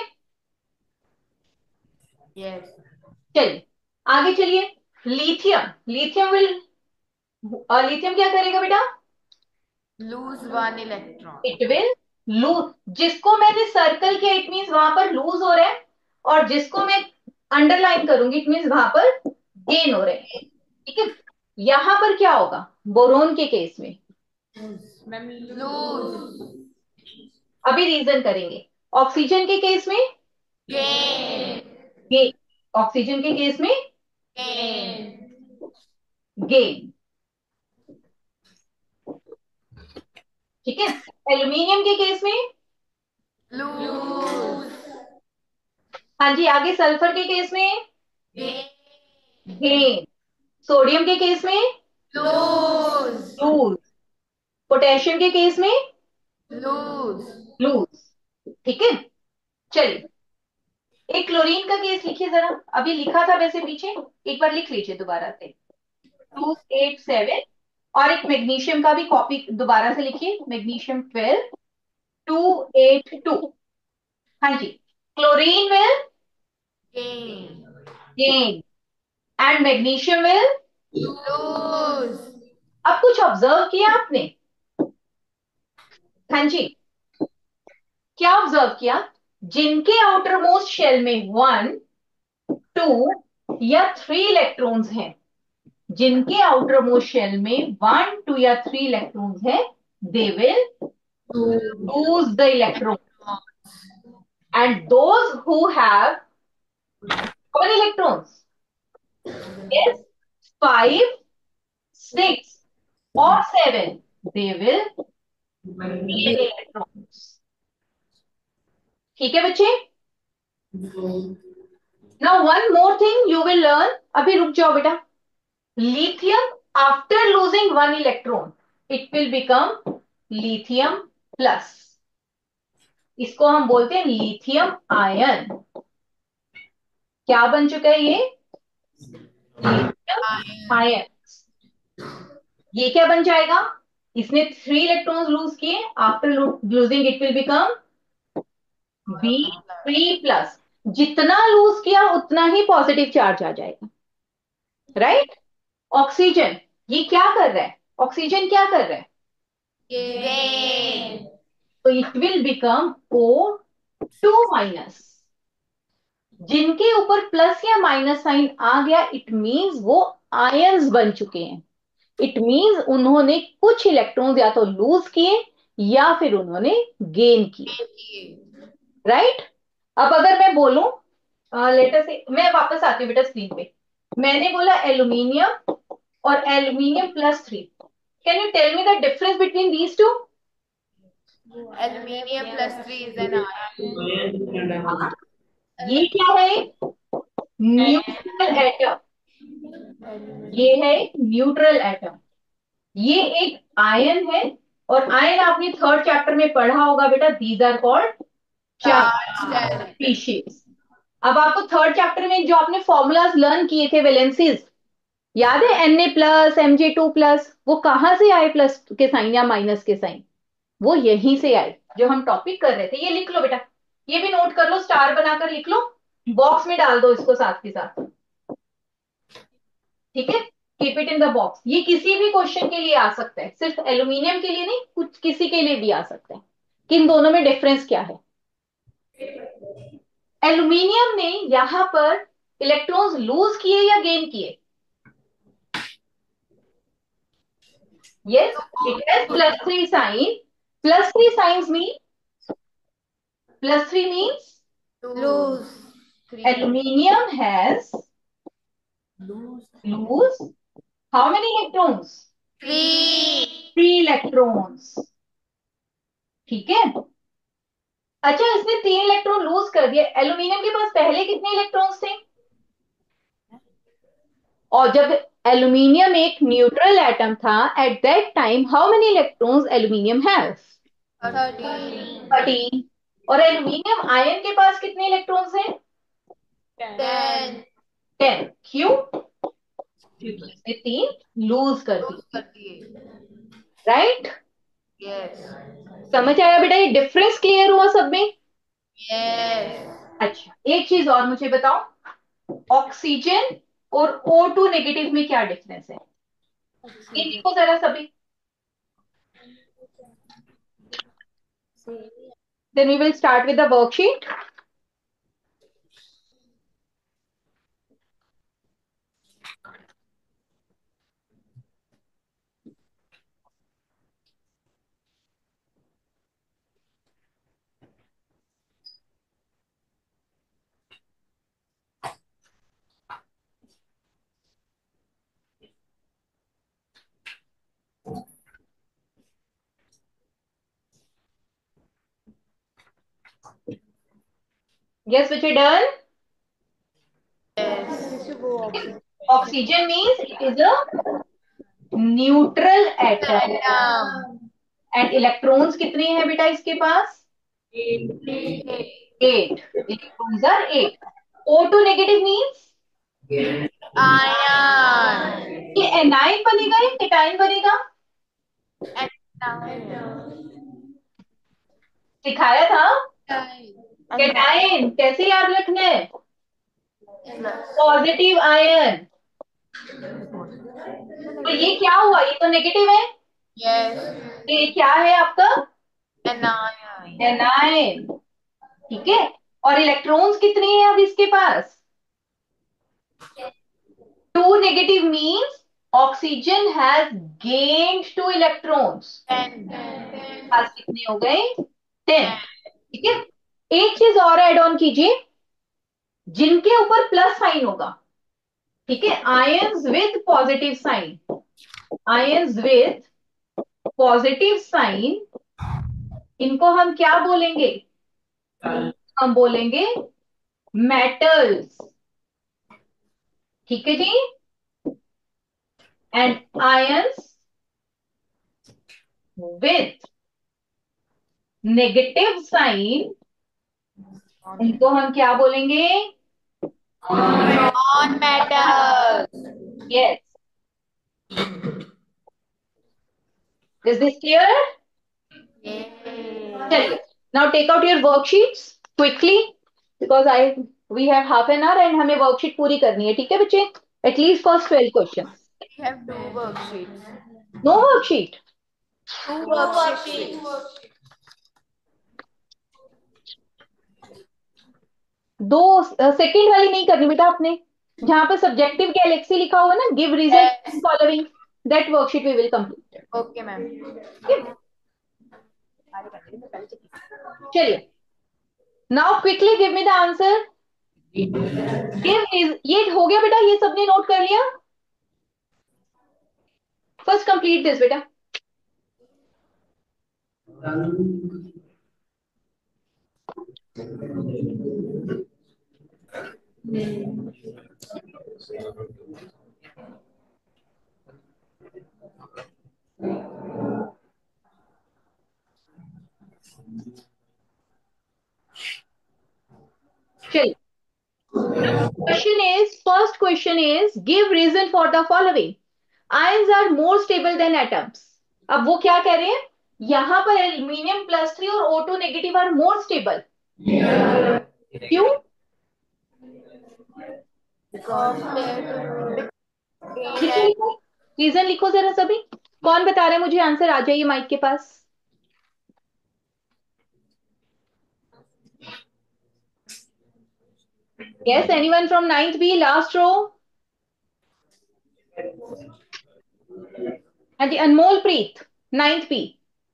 यस. चलिए आगे चलिए. लिथियम. लिथियम विल, लिथियम क्या करेगा बेटा? Lose one electron. It will lose. जिसको मैंने सर्कल किया इट मीन्स वहां पर लूज हो रहा है, और जिसको मैं अंडरलाइन करूंगी इट मीन्स वहां पर गेन हो रहे हैं. ठीक है? यहां पर क्या होगा बोरोन के केस में? लूज. अभी रीजन करेंगे। ऑक्सीजन के केस में गेन गे ऑक्सीजन के केस में गेन गेन। ठीक है। एल्यूमिनियम के केस में लूज हाँ जी, आगे सल्फर के केस में गेन गेन। सोडियम के केस में लूज लूज। पोटेशियम के केस में लूज लूज। ठीक है। चलिए, एक क्लोरीन का केस लिखिए जरा। अभी लिखा था वैसे पीछे, एक बार लिख लीजिए दोबारा से। Two eight seven. और एक मैग्नीशियम का भी कॉपी दोबारा से लिखिए, magnesium twelve. Two eight two. हाँ जी। Chlorine will gain gain and magnesium will. Lose अब कुछ ऑब्जर्व किया आपने? हाँ जी, क्या ऑब्जर्व किया? जिनके आउटर मोस्ट शेल में वन, टू या थ्री इलेक्ट्रॉन्स हैं, जिनके आउटर मोस्ट शेल में वन, टू या थ्री इलेक्ट्रॉन्स है, they will lose the electron. And those who have how many electrons? Yes, five, six, or seven. They will gain electrons. ठीक है बच्चे? Now one more thing you will learn. अभी रुक जाओ बेटा। Lithium after losing one electron, it will become lithium plus. इसको हम बोलते हैं लिथियम आयन। क्या बन चुका है ये? Lithium ion. ये क्या बन जाएगा? इसने थ्री इलेक्ट्रॉन्स लूज किए, after losing it will become B three plus. जितना लूज किया उतना ही पॉजिटिव चार्ज आ जाएगा, राइट? ऑक्सीजन ये क्या कर रहा है? ऑक्सीजन क्या कर रहा है? गेन तो it will become O two minus. जिनके ऊपर प्लस या माइनस साइन आ गया, इट मींस वो आयंस बन चुके हैं। इट मींस उन्होंने कुछ इलेक्ट्रॉन्स या तो लूज किए या फिर उन्होंने गेन किए, राइट? अब अगर मैं बोलूं, लेटर से मैं वापस आती हूँ बेटा स्क्रीन पे। मैंने बोला एल्यूमिनियम और aluminium plus three. Can you tell me the difference between these two? Aluminium plus three is an ion. ये क्या है? Neutral atom. ये है न्यूट्रल एटम। ये एक आयन है। और आयन आपने थर्ड चैप्टर में पढ़ा होगा बेटा, these are called charge species. अब आपको थर्ड चैप्टर में जो आपने फॉर्मूलाज लर्न किए थे वैलेंसीज, याद है? N A plus, M J two plus, वो कहां से आए प्लस के साइन या माइनस के साइन? वो यहीं से आए जो हम टॉपिक कर रहे थे। ये लिख लो बेटा, ये भी नोट कर लो, स्टार बनाकर लिख लो, बॉक्स में डाल दो इसको साथ के साथ। ठीक है, keep it in the box. ये किसी भी क्वेश्चन के लिए आ सकता है, सिर्फ एल्यूमिनियम के लिए नहीं, कुछ किसी के लिए भी आ सकता है। कि इन दोनों में डिफरेंस क्या है? एल्यूमिनियम ने यहां पर इलेक्ट्रॉन्स लूज किए या गेन किए? Yes, it has plus three sign. Plus three signs mean, plus three means Lose three. Aluminium has lose how many electrons? Three. Three electrons. ठीक है। अच्छा, इसने तीन इलेक्ट्रॉन लूज कर दिया। एल्यूमिनियम के पास पहले कितने इलेक्ट्रॉन्स थे? और जब एल्यूमिनियम एक न्यूट्रल एटम था, at that time how many electrons aluminium has? Thirteen. Thirteen. और एल्यूमिनियम आयन के पास कितने इलेक्ट्रॉन्स हैं? Ten. टेन। क्यों? क्योंकि इसने तीन लूज कर दी, Lose कर दिए. राइट? Yes. समझ आया बेटा? ये डिफरेंस क्लियर हुआ सब में? Yes. अच्छा, एक चीज और मुझे बताओ, ऑक्सीजन और ओ टू नेगेटिव में क्या डिफरेंस है? ये देखो जरा सभी। Then we will start with the worksheet. Yes, which is done. Yes. Oxygen means it is a neutral atom. Atom. And electrons कितने हैं बेटा इसके पास? Eight. Electrons are eight. O two negative means Iron. ये anion बनेगा या cation बनेगा? सिखाया था केटाइन कैसे याद रखना है? Positive ion. तो ये क्या हुआ? ये तो नेगेटिव है। Yes. तो ये क्या है आपका? Anion. एनाइन। ठीक है। और इलेक्ट्रॉन्स कितने हैं अब इसके पास? Two negative means oxygen has gained two electrons. Ten. पास कितने हो गए? टेन। ठीक है। एक चीज और ऐड ऑन कीजिए, जिनके ऊपर प्लस साइन होगा, ठीक है, ions with positive sign, ions with positive sign, इनको हम क्या बोलेंगे? हम बोलेंगे मेटल्स। ठीक है जी। And ions with negative sign, इनको हम क्या बोलेंगे? Non metals. Yes. Is this clear? Yes. चलिए, now take out your worksheets quickly because I we have half an hour and हमें worksheet पूरी करनी है। ठीक है बच्चे? At least first twelve questions. We have two worksheets. No worksheet. Two worksheets. दो second वाली नहीं करनी बेटा आपने, जहां पर सब्जेक्टिव गैलेक्सी लिखा हुआ है ना, give reason following, that worksheet we will complete. Okay, ma'am. चलिए, now quickly give me the answer. Give is, ये हो गया बेटा, ये सबने नोट कर लिया? फर्स्ट कंप्लीट दिस बेटा। चलिए, question is, first question is give reason for the following. Ions are more stable than atoms. अब वो क्या कह रहे हैं? यहां पर एल्यूमिनियम प्लस थ्री और O two negative are more stable. क्यों? लिखो, रीजन लिखो जरा सभी। कौन बता रहे हैं मुझे आंसर? आ जाइए माइक के पास। Yes, anyone from ninth B, last row? हाँ जी, अनमोल प्रीत, ninth B.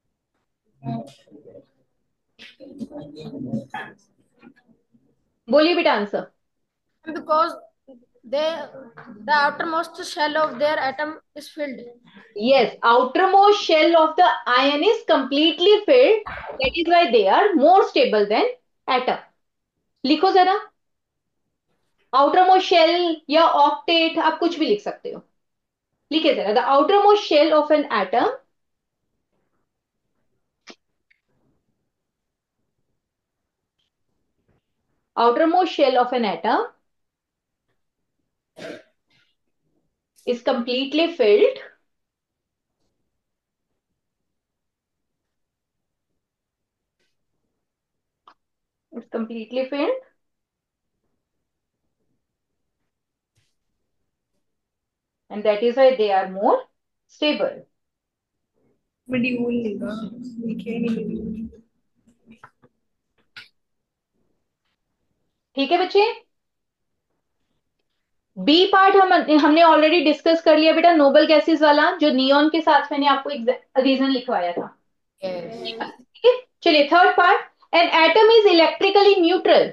बोलिए बेटा answer. Because they, the outermost shell of their atom is filled. Yes, outermost shell of the ion is completely filled. That is why they are more stable than atom. लिखो जरा, outermost shell या octet, आप कुछ भी लिख सकते हो। लिखे जरा, the outermost shell of an atom outermost shell of an atom is completely filled it's completely filled and that is why they are more stable. ठीक है बच्चे? बी पार्ट हम हमने ऑलरेडी डिस्कस कर लिया बेटा, नोबल गैसेस वाला, जो नियॉन के साथ मैंने आपको रीजन लिखवाया था। ठीक है, चलिए third part, an atom is electrically neutral.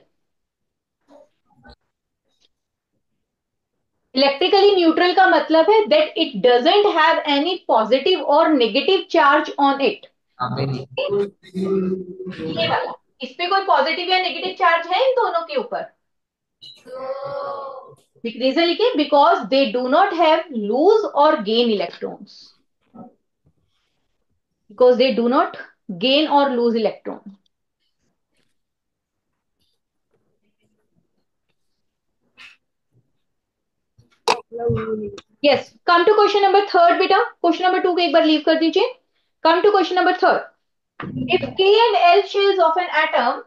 Electrically neutral का मतलब है that it doesn't have any positive और नेगेटिव चार्ज ऑन इट। ये वाला इस पे कोई पॉजिटिव या नेगेटिव चार्ज है इन दोनों के ऊपर? रीजन लिखिए, because they do not have lose और gain electrons, because they do not gain और lose electron. Yes, come to question number third बेटा। क्वेश्चन नंबर टू को एक बार लीव कर दीजिए। Come to question number third. If K and L shells of an atom,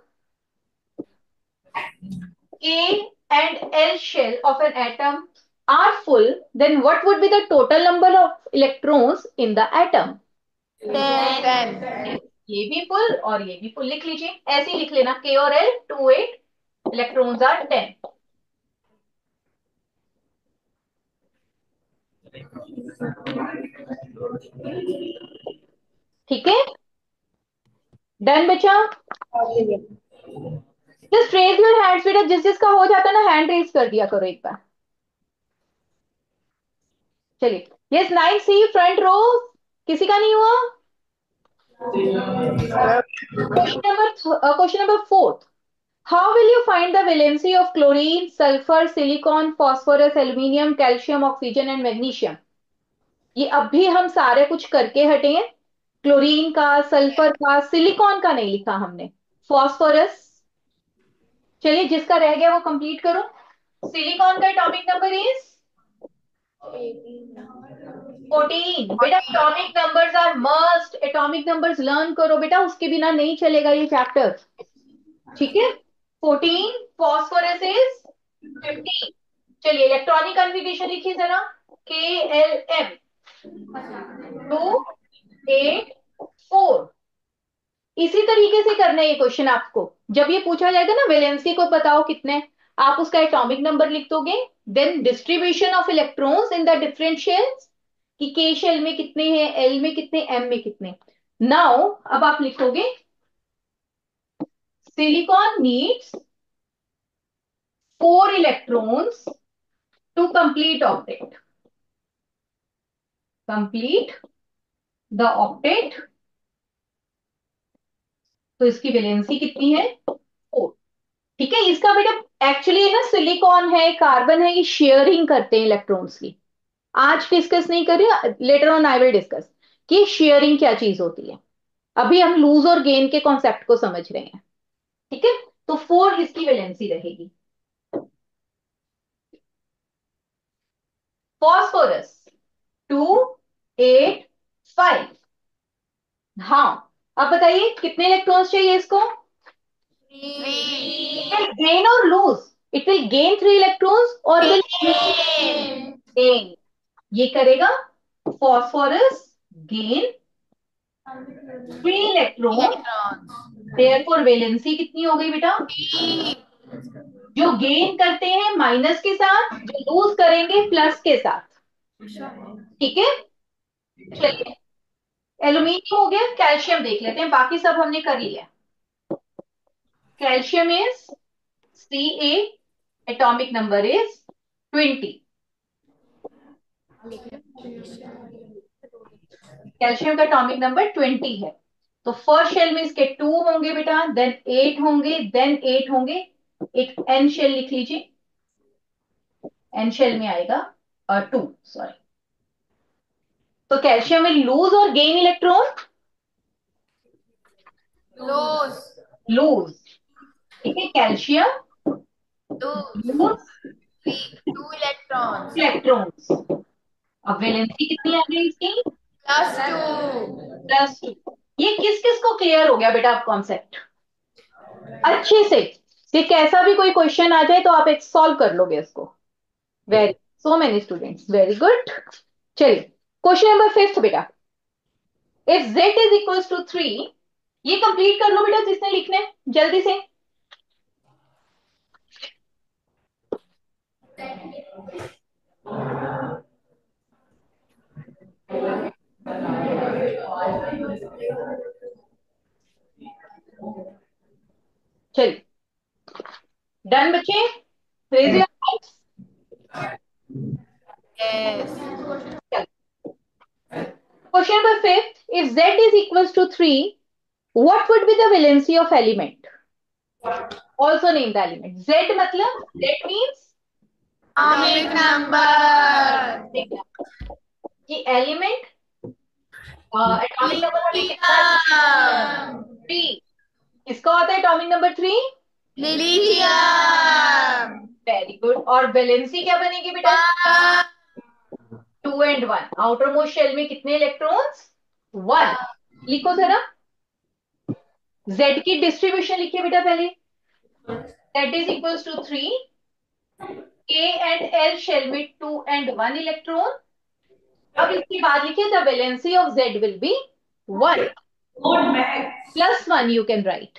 K and L shell of an atom are full, then what would be the total number of electrons in the atom? Ten. ये भी full और ये भी full, लिख लीजिए, ऐसे ही लिख लेना, K और L two eight, electrons are ten. ठीक है, डन बचा। जस्ट रेज योर हैंड्स बेटा, जिस जिसका हो जाता है ना हैंड रेज कर दिया करो एक बार। चलिए, yes nine C front row, किसी का नहीं हुआ? Question number question number fourth. How will you find the valency of chlorine, sulfur, silicon, phosphorus, aluminium, calcium, oxygen and magnesium? ये अब भी हम सारे कुछ करके हटे हैं। क्लोरीन का, सल्फर का, सिलिकॉन का नहीं लिखा हमने, फॉस्फोरस। चलिए, जिसका रह गया वो कंप्लीट करो। सिलिकॉन का एटॉमिक नंबर इज फोर्टीन। बेटा atomic numbers are must, atomic numbers learn करो बेटा, उसके बिना नहीं चलेगा ये चैप्टर। ठीक है, फोर्टीन, फॉस्फोरस इज फिफ्टीन। चलिए, इलेक्ट्रॉनिक कन्फिगरेशन लिखिए जरा, K L M two eight four. इसी तरीके से करना है ये क्वेश्चन आपको। जब ये पूछा जाएगा ना वैलेंसी को बताओ कितने, आप उसका एटॉमिक नंबर लिख दोगे, then distribution of electrons in the different shells, कि के शेल में कितने हैं, एल में कितने, एम में कितने। नाउ अब आप लिखोगे silicon needs four electrons to complete octet, complete the octet. तो इसकी वैलेंसी कितनी है? फोर। ठीक है, इसका बेटा एक्चुअली ना सिलिकॉन है, कार्बन है, ये शेयरिंग करते हैं इलेक्ट्रॉन्स की। आज डिस्कस नहीं कर रही, later on I will discuss कि शेयरिंग क्या चीज होती है। अभी हम लूज और गेन के कॉन्सेप्ट को समझ रहे हैं। ठीक है, तो फोर इसकी वैलेंसी रहेगी। Phosphorus two eight five. हाँ, अब बताइए कितने इलेक्ट्रॉन्स चाहिए इसको? गेन और lose, it will gain three electrons और विल गेन, ये करेगा phosphorus gain three electron. Therefore valency कितनी हो गई बेटा? जो गेन करते हैं माइनस के साथ, जो लूज करेंगे प्लस के साथ। ठीक है, चलिए, एल्यूमिनियम हो गया, कैल्शियम देख लेते हैं, बाकी सब हमने कर लिया। Calcium is C A, atomic number is twenty. Calcium का एटॉमिक नंबर ट्वेंटी है। तो फर्स्ट शेल में इसके टू होंगे बेटा, देन एट होंगे, देन एट होंगे। एक एन शेल लिख लीजिए, एन शेल में आएगा टू, सॉरी। तो कैल्शियम में लूज और गेन इलेक्ट्रॉन, लूज। लूज। ठीक है, calcium lose two electrons. Electrons. अब वैलेंसी कितनी आ गई इसकी? Plus two. Plus two. ये किस किस को क्लियर हो गया बेटा आप कॉन्सेप्ट अच्छे से? ये कैसा भी कोई क्वेश्चन आ जाए तो आप एक सॉल्व कर लोगे इसको। Very, so many students, very good. चलिए, क्वेश्चन नंबर फिफ्थ बेटा। If z is equals to three, ये कंप्लीट कर लो बेटा जिसने लिखने हैं, जल्दी से। चलिए, डन बच्चे, raise your hands. Yes. Question number fifth. If Z is equals to three, what would be the valency of element? Also name the element. Z मतलब जेड मीन्स atomic number. कि एलिमेंट एटॉमिक नंबर हमें कितना? Lithium. Three. किसका होता है atomic number three? Lithium. Very good. और valency क्या बनेगी बेटा? Two and one. Outer most shell में कितने इलेक्ट्रॉन्स? वन। लिखो जरा, जेड की डिस्ट्रीब्यूशन लिखिए बेटा पहले। That is equals to three. K and L shell में टू एंड वन इलेक्ट्रॉन। अब इसके बाद लिखिए the valency of Z will be one plus one. You can write,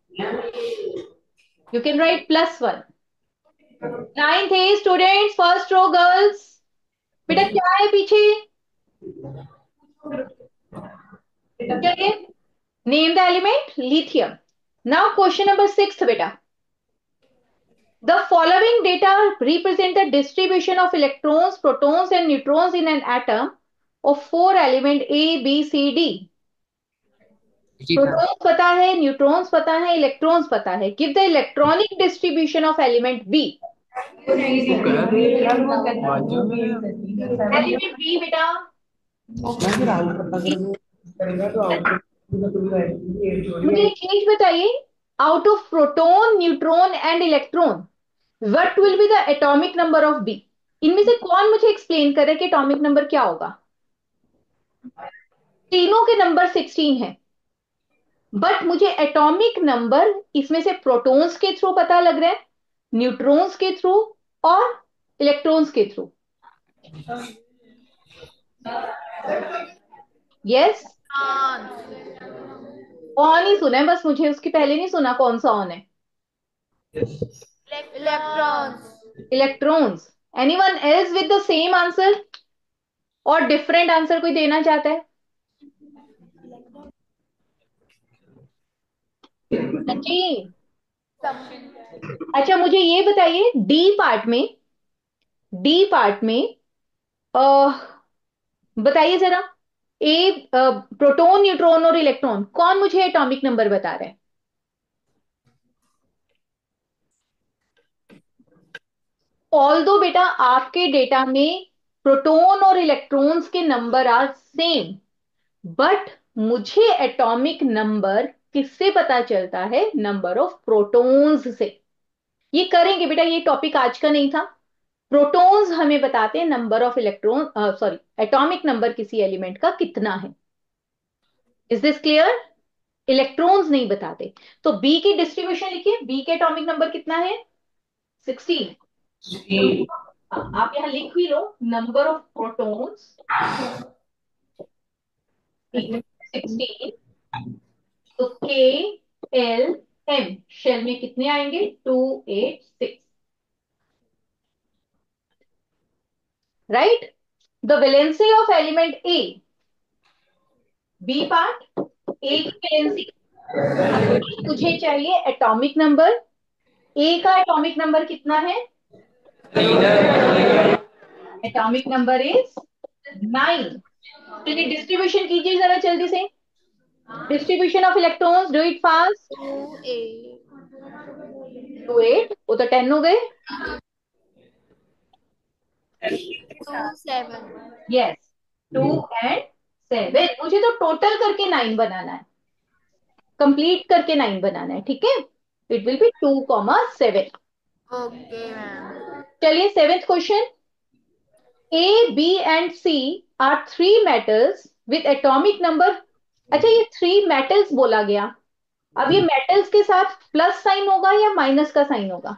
you can write plus one. Ninth A students, first row girls, बेटा क्या है पीछे? क्या है? Name the element lithium. Now question number six बेटा। The following data represent the distribution of electrons, protons and neutrons in an atom of four element A, B, C, D. Protons पता है, neutrons पता है, electrons पता है. Give the electronic distribution of element B. Element B बेटा. मुझे एक चीज बताइए, out of proton, neutron and electron, what will be the atomic number of B? इनमें से कौन मुझे एक्सप्लेन करे कि एटॉमिक नंबर क्या होगा? तीनों के नंबर सिक्सटीन है, बट मुझे एटॉमिक नंबर इसमें से प्रोटॉन्स के थ्रू पता लग रहा है, न्यूट्रॉन्स के थ्रू और इलेक्ट्रॉन्स के थ्रू। यस, ऑन ही सुना है बस, मुझे उसके पहले नहीं सुना कौन सा ऑन है। Electrons. Electrons. Anyone else with the same answer और डिफरेंट आंसर कोई देना चाहता है? जी, अच्छा मुझे ये बताइए, डी पार्ट में, डी पार्ट में आ, बताइए जरा, ए प्रोटॉन, न्यूट्रॉन और इलेक्ट्रॉन, कौन मुझे एटॉमिक नंबर बता रहा है? ऑल दो बेटा आपके डेटा में प्रोटॉन और इलेक्ट्रॉन्स के नंबर आर सेम, बट मुझे एटॉमिक नंबर किससे पता चलता है? नंबर ऑफ प्रोटॉन्स से। ये करेंगे बेटा, ये टॉपिक आज का नहीं था। प्रोटॉन्स हमें बताते हैं number of electron, sorry atomic number किसी एलिमेंट का कितना है। Is this clear? इलेक्ट्रॉन्स नहीं बताते। तो बी की डिस्ट्रीब्यूशन लिखिए, बी के एटॉमिक नंबर कितना है? सिक्सटीन। आप यहां लिख भी लो, नंबर ऑफ प्रोटॉन्स सिक्सटीन। तो के एल एम शेल में कितने आएंगे? Two eight six. Right. The valency of element A, B part, A की वैलेंसी। मुझे चाहिए एटॉमिक नंबर। ए का एटॉमिक नंबर कितना है? Atomic number is nine. चलिए डिस्ट्रीब्यूशन कीजिए जरा जल्दी से। Distribution of electrons, do it fast. Two eight. Two eight, वो तो टेन हो गए। Two seven. Yes, two and seven. मुझे तो टोटल करके नाइन बनाना है, कंप्लीट करके नाइन बनाना है, ठीक है? It will be two comma seven. Okay, ma'am. चलिए seventh question. A, B and C are three metals with atomic number. अच्छा, ये थ्री मेटल्स बोला गया, अब ये मेटल्स के साथ प्लस साइन होगा या माइनस का साइन होगा?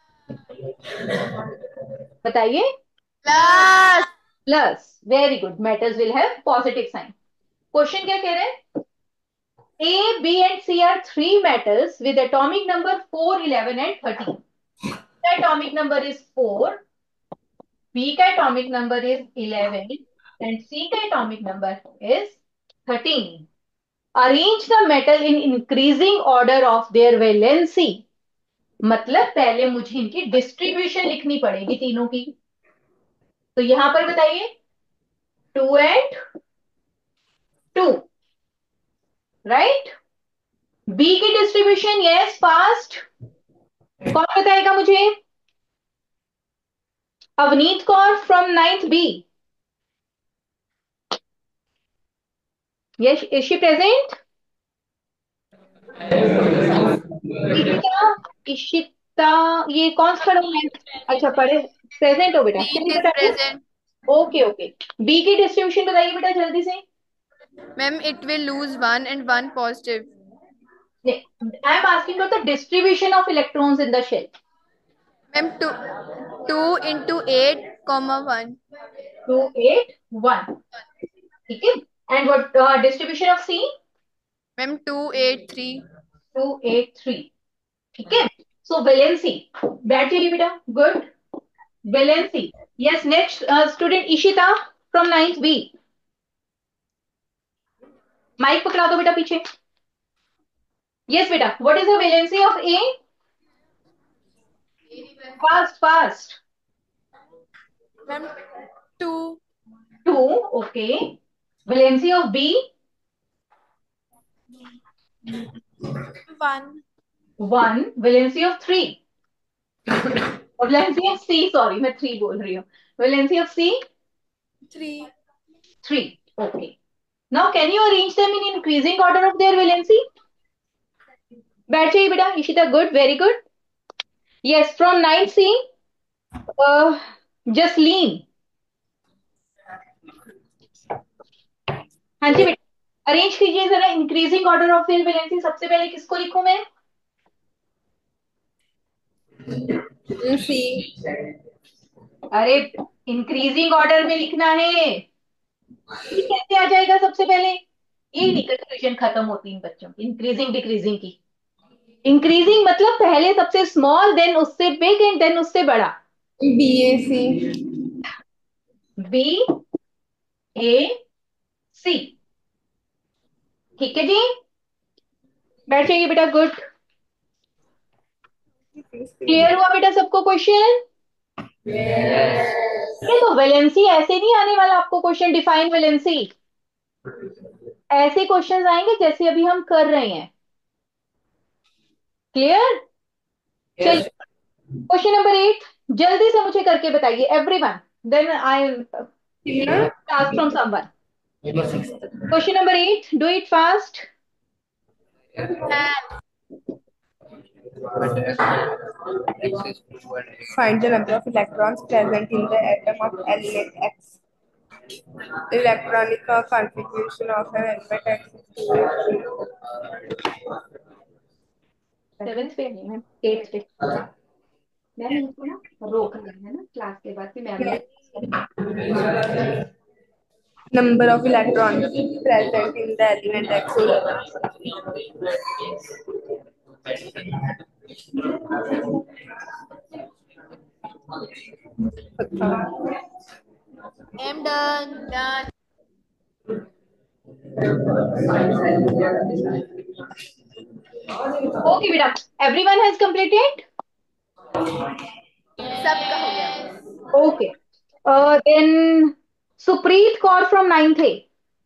बताइए। Plus. Plus, very good, metals will have positive sign. Question क्या कह रहे हैं? A, B and C are three metals with atomic number four, eleven and thirteen. Atomic number is four, B का atomic number is eleven and C का atomic number is thirteen. Arrange the metal in increasing order of their valency. मतलब पहले मुझे इनकी distribution लिखनी पड़ेगी तीनों की। तो यहां पर बताइए, two and two, right? B की डिस्ट्रीब्यूशन, यस फास्ट, कौन बताएगा मुझे? Avneet Kaur from ninth B, yes is she present? Ishita, Ishita, ये कौन सा खड़ा है? अच्छा पढ़े, प्रेजेंट हो बेटा, क्या Preet is बता रही है? present. ओके ओके, बी की डिस्ट्रीब्यूशन बताइए बेटा जल्दी से। Ma'am, it will lose one and one positive. I am asking for the distribution of electrons in the shell. Ma'am, two two into eight comma one. Two eight one, ठीक है। And what distribution of C? Ma'am, two eight three. Two eight three, ठीक है। So valency, बैठ जाइए बेटा, good, valency, yes. Next student Ishita from ninth B, mic पकड़ा दो बेटा पीछे। यस बेटा, what is the valency of A? Fast fast. Ma'am, two two, okay. Valency of B? one. One. Valency of three? Valency of C, sorry मैं three बोल रही हूँ। Valency of C? Three. Three, okay. Now can you arrange them in increasing order of their valency? बैठ जाइए बेटा Ishita, good, very good. Yes, from nine C, Jasleen. हाँ जी बेटा, अरेंज कीजिए जरा increasing order of their valency. सबसे पहले किसको लिखूं मैं? C. अरे इंक्रीजिंग ऑर्डर में लिखना है, ये कैसे आ जाएगा सबसे पहले? ये नहीं कंफ्यूजन खत्म होती इन बच्चों की, इंक्रीजिंग डिक्रीजिंग की। इंक्रीजिंग मतलब पहले सबसे स्मॉल, देन उससे बिग एंड देन उससे बड़ा। B A C. B A C, ठीक है जी, बैठ जाइए बेटा, गुड। क्लियर हुआ बेटा सबको क्वेश्चन? ये तो वैलेंसी ऐसे नहीं आने वाला आपको क्वेश्चन, डिफाइन वैलेंसी। ऐसे क्वेश्चंस आएंगे जैसे अभी हम कर रहे हैं। क्लियर? चलिए क्वेश्चन नंबर एट, जल्दी से मुझे करके बताइए everyone, then I task from someone. Question number eight, do it fast. Find the number of electrons present in the atom of element X. Electronic uh, configuration of an element X is two. Seventh पे नहीं ma'am, eighth pay. Ma'am इनको ना रोक रही है ना class के बाद, फिर मैम ने Number of electrons present in the element X. I'm done. Done. Okay बेटा, एवरीवन हैज कंप्लीटेड? सबका हो गया। Okay, then Supreet Kaur from ninth A,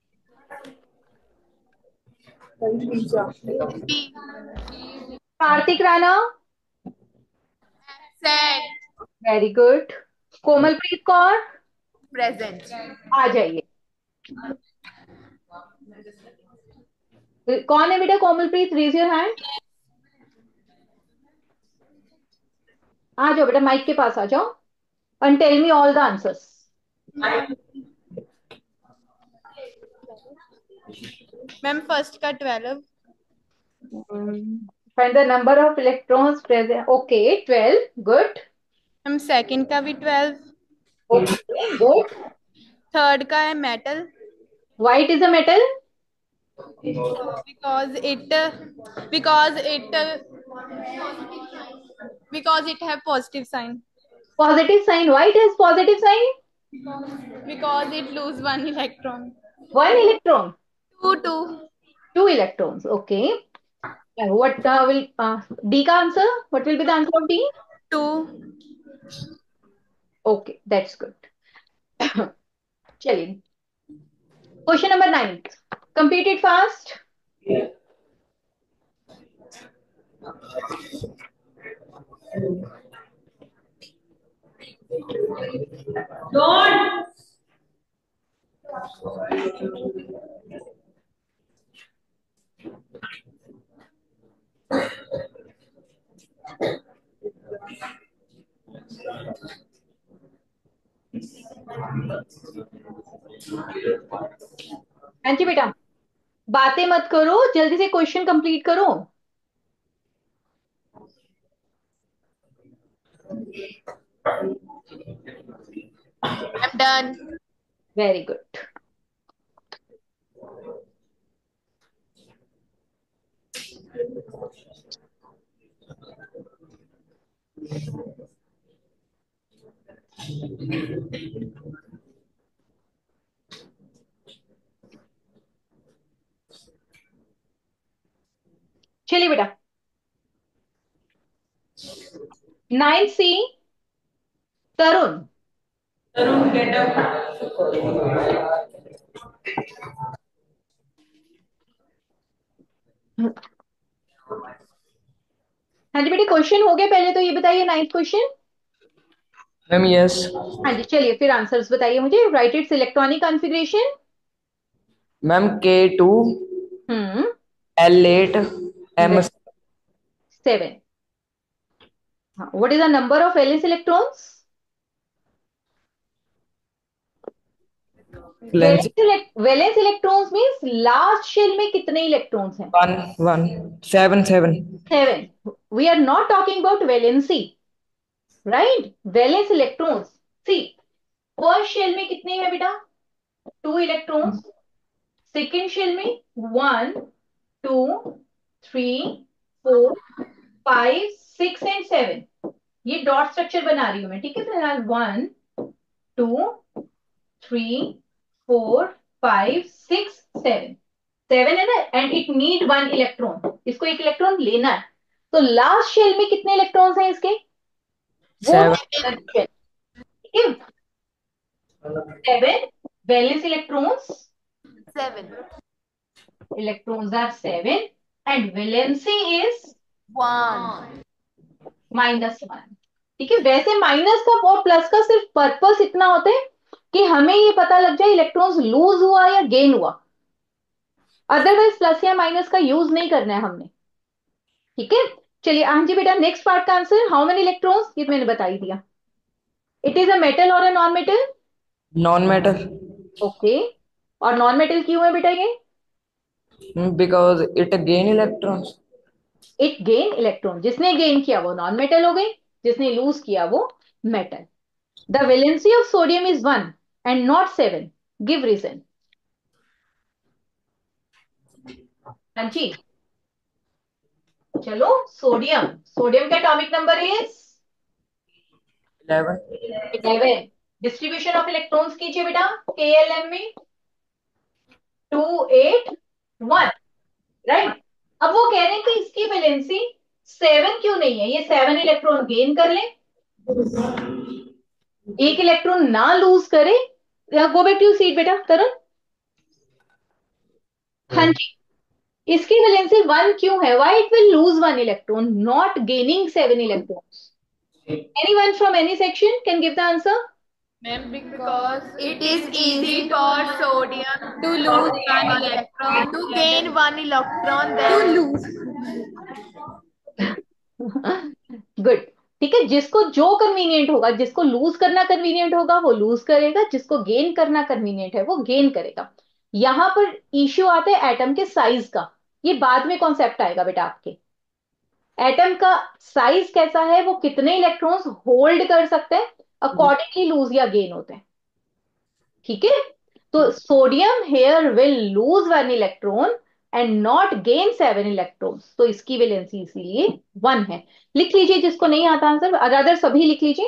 B. Kartik Rana, Absent. Very good. Komalpreet Kaur, Present. आ जाइए। कौन है बेटा कोमलप्रीत? Raise your hand. आ जाओ बेटा, माइक के पास आ जाओ and tell me all the answers. Ma'am first का twelve. Find the number of electrons present, okay twelve, good. Ma'am second का भी ट्वेल्व। Okay good. थर्ड का है metal. Why it is a metal? Because it because it because it have positive sign. Positive sign, why it has positive sign? Because it lose one electron. One electron? Two two two electrons, okay. What uh, will uh, D का आंसर? What will be the answer of D? Two. Okay, that's good. चलिए, question number nine, complete it fast. Don't. हाँ जी बेटा, बातें मत करो, जल्दी से क्वेश्चन कंप्लीट करो। I'm done. Very good. चलिए बेटा, nine C, Tarun. Tarun, get up. हाँ जी बेटे, क्वेश्चन हो गया पहले तो ये बताइए, नाइन्थ क्वेश्चन। Ma'am yes. हाँ जी, चलिए फिर आंसर्स बताइए मुझे। Write its electronic configuration. Ma'am K two hmm. L eight M seven. हाँ, what is the number of valence electrons? Valency valence electrons means last shell में कितने इलेक्ट्रॉन्स हैं? One one seven seven. Seven. We are not talking about valency, right? Valence electrons. See, first shell में कितने हैं बेटा? Two electrons. Second shell में one, two, three, four, five, six and seven. ये dot structure बना रही हूं मैं, ठीक है? फिलहाल one, two, three, four, five, six, seven. Seven है ना, and it need one electron. इसको एक इलेक्ट्रॉन लेना है। तो लास्ट शेल में कितने इलेक्ट्रॉन्स हैं इसके? वो सेवन। शेल, ठीक है? Seven valence electrons. Seven. Electrons are seven and valency is One. Minus one. ठीक है? वैसे माइनस का और प्लस का सिर्फ पर्पस इतना होता है कि हमें ये पता लग जाए इलेक्ट्रॉन्स लूज हुआ या गेन हुआ। अदरवाइज प्लस या माइनस का यूज नहीं करना है हमने। ठीक है? चलिए हाँ जी बेटा, नेक्स्ट पार्ट का आंसर, हाउ मेनी इलेक्ट्रॉन्स, ये तो मैंने बता ही दिया। इट इज अ मेटल और a non metal? Non metal okay. और नॉन मेटल क्यों है बेटा ये? Because it gain electrons. It gain electron. जिसने गेन किया वो नॉन मेटल हो गई, जिसने लूज किया वो metal. The valency of sodium is one and not seven. Give reason. हाँ जी, चलो सोडियम। सोडियम का atomic number is eleven. Eleven. Distribution of electrons कीजिए बेटा के एल एम में, टू एट वन, राइट? अब वो कह रहे हैं कि इसकी वैलेंसी सेवन क्यों नहीं है? ये सेवन इलेक्ट्रॉन गेन कर ले, एक इलेक्ट्रॉन ना लूज करे। गो बैक टू सीट बेटा तरुण। हाँ जी, इसकी वैलेंसी वन क्यों है? Why it will lose one electron, not gaining seven electrons? Anyone from any section can give the answer? Ma'am, because it is easy for sodium to lose one electron, to gain one electron, then to lose. गुड। ठीक है, जिसको जो convenient होगा, जिसको loose करना convenient होगा वो लूज करेगा, जिसको गेन करना कन्वीनियंट है वो गेन करेगा। यहां पर इश्यू आता है एटम के साइज का। ये बाद में कॉन्सेप्ट आएगा बेटा आपके। एटम का साइज कैसा है, वो कितने इलेक्ट्रॉन्स होल्ड कर सकते हैं, अकॉर्डिंगली लूज या गेन होते हैं। ठीक है? तो sodium here will lose one electron and not gain seven electrons. तो इसकी वैलेंसी इसीलिए वन है। लिख लीजिए जिसको नहीं आता आंसर, अदर सभी लिख लीजिए।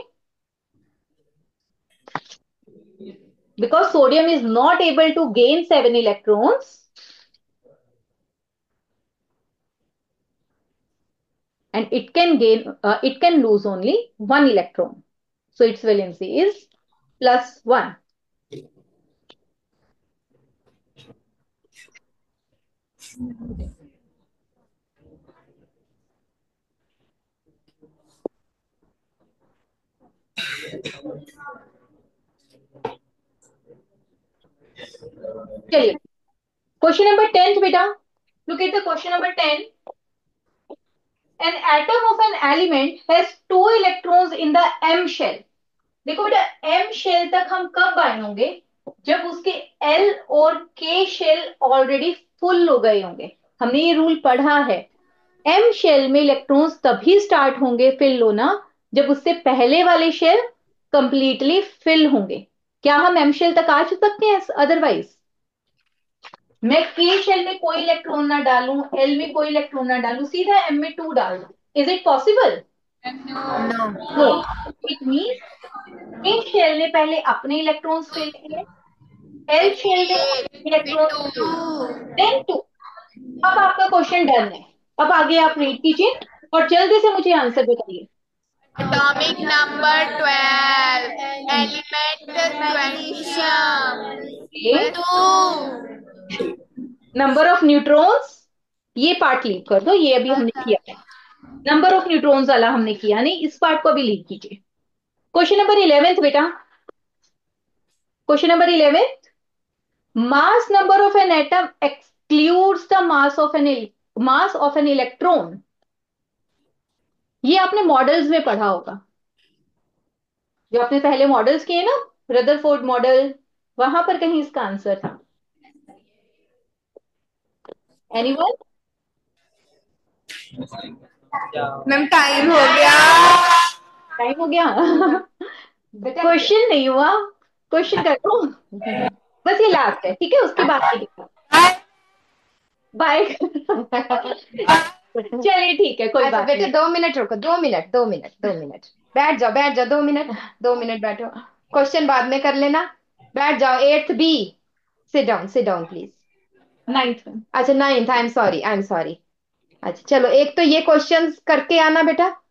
Because sodium is not able to gain seven electrons and it can gain uh, it can lose only one electron, so its valency is plus one. चलिए क्वेश्चन नंबर टेंथ बेटा, look at the question number ten. An atom of an element has two electrons in the M shell. देखो बेटा M shell तक हम कब आए होंगे, जब उसके L और K शेल ऑलरेडी फुल हो गए होंगे. हमने ये रूल पढ़ा है. M शेल में इलेक्ट्रॉन्स तभी स्टार्ट होंगे फिल होना जब उससे पहले वाले शेल कंप्लीटली फिल होंगे. क्या हम M शेल तक आ सकते हैं? अदरवाइज मैं के शेल में कोई इलेक्ट्रॉन ना डालूं, एल में कोई इलेक्ट्रॉन ना डालूं, सीधा एम में टू डाल दूं. Is it possible? No. It means K shell ने पहले अपने इलेक्ट्रॉन्स फिल किए, एल शेल ने इलेक्ट्रॉन देन टू. अब आपका क्वेश्चन डन है. अब आगे आप रीड कीजिए और जल्दी से मुझे आंसर बताइए. Atomic number twelve. Element magnesium. Two. Number of neutrons, ये पार्ट लीव कर दो, ये अभी हमने किया है. नंबर ऑफ न्यूट्रॉन्स वाला हमने किया नहीं, इस पार्ट को अभी लीव कीजिए. क्वेश्चन नंबर इलेवेंथ बेटा, question number eleventh. Mass number of an atom excludes the mass of an mass of an electron. ये आपने मॉडल्स में पढ़ा होगा, जो आपने पहले मॉडल्स किए ना, रदरफोर्ड मॉडल, वहां पर कहीं इसका आंसर था. एनीवन? मैम टाइम हो गया. टाइम हो गया. क्वेश्चन नहीं हुआ, क्वेश्चन कर दो. बस ये लास्ट है, ठीक है, उसके बाद बाय. चलिए ठीक है, कोई अच्छा बात बेटे नहीं. दो मिनट रुको, दो मिनट दो मिनट दो मिनट बैठ जाओ, बैठ जाओ, दो मिनट दो मिनट बैठो. क्वेश्चन बाद में कर लेना. बैठ जाओ. Eighth B, sit down, sit down please. Ninth में. अच्छा ninth, I am sorry, I am sorry. अच्छा चलो, एक तो ये क्वेश्चंस करके आना बेटा.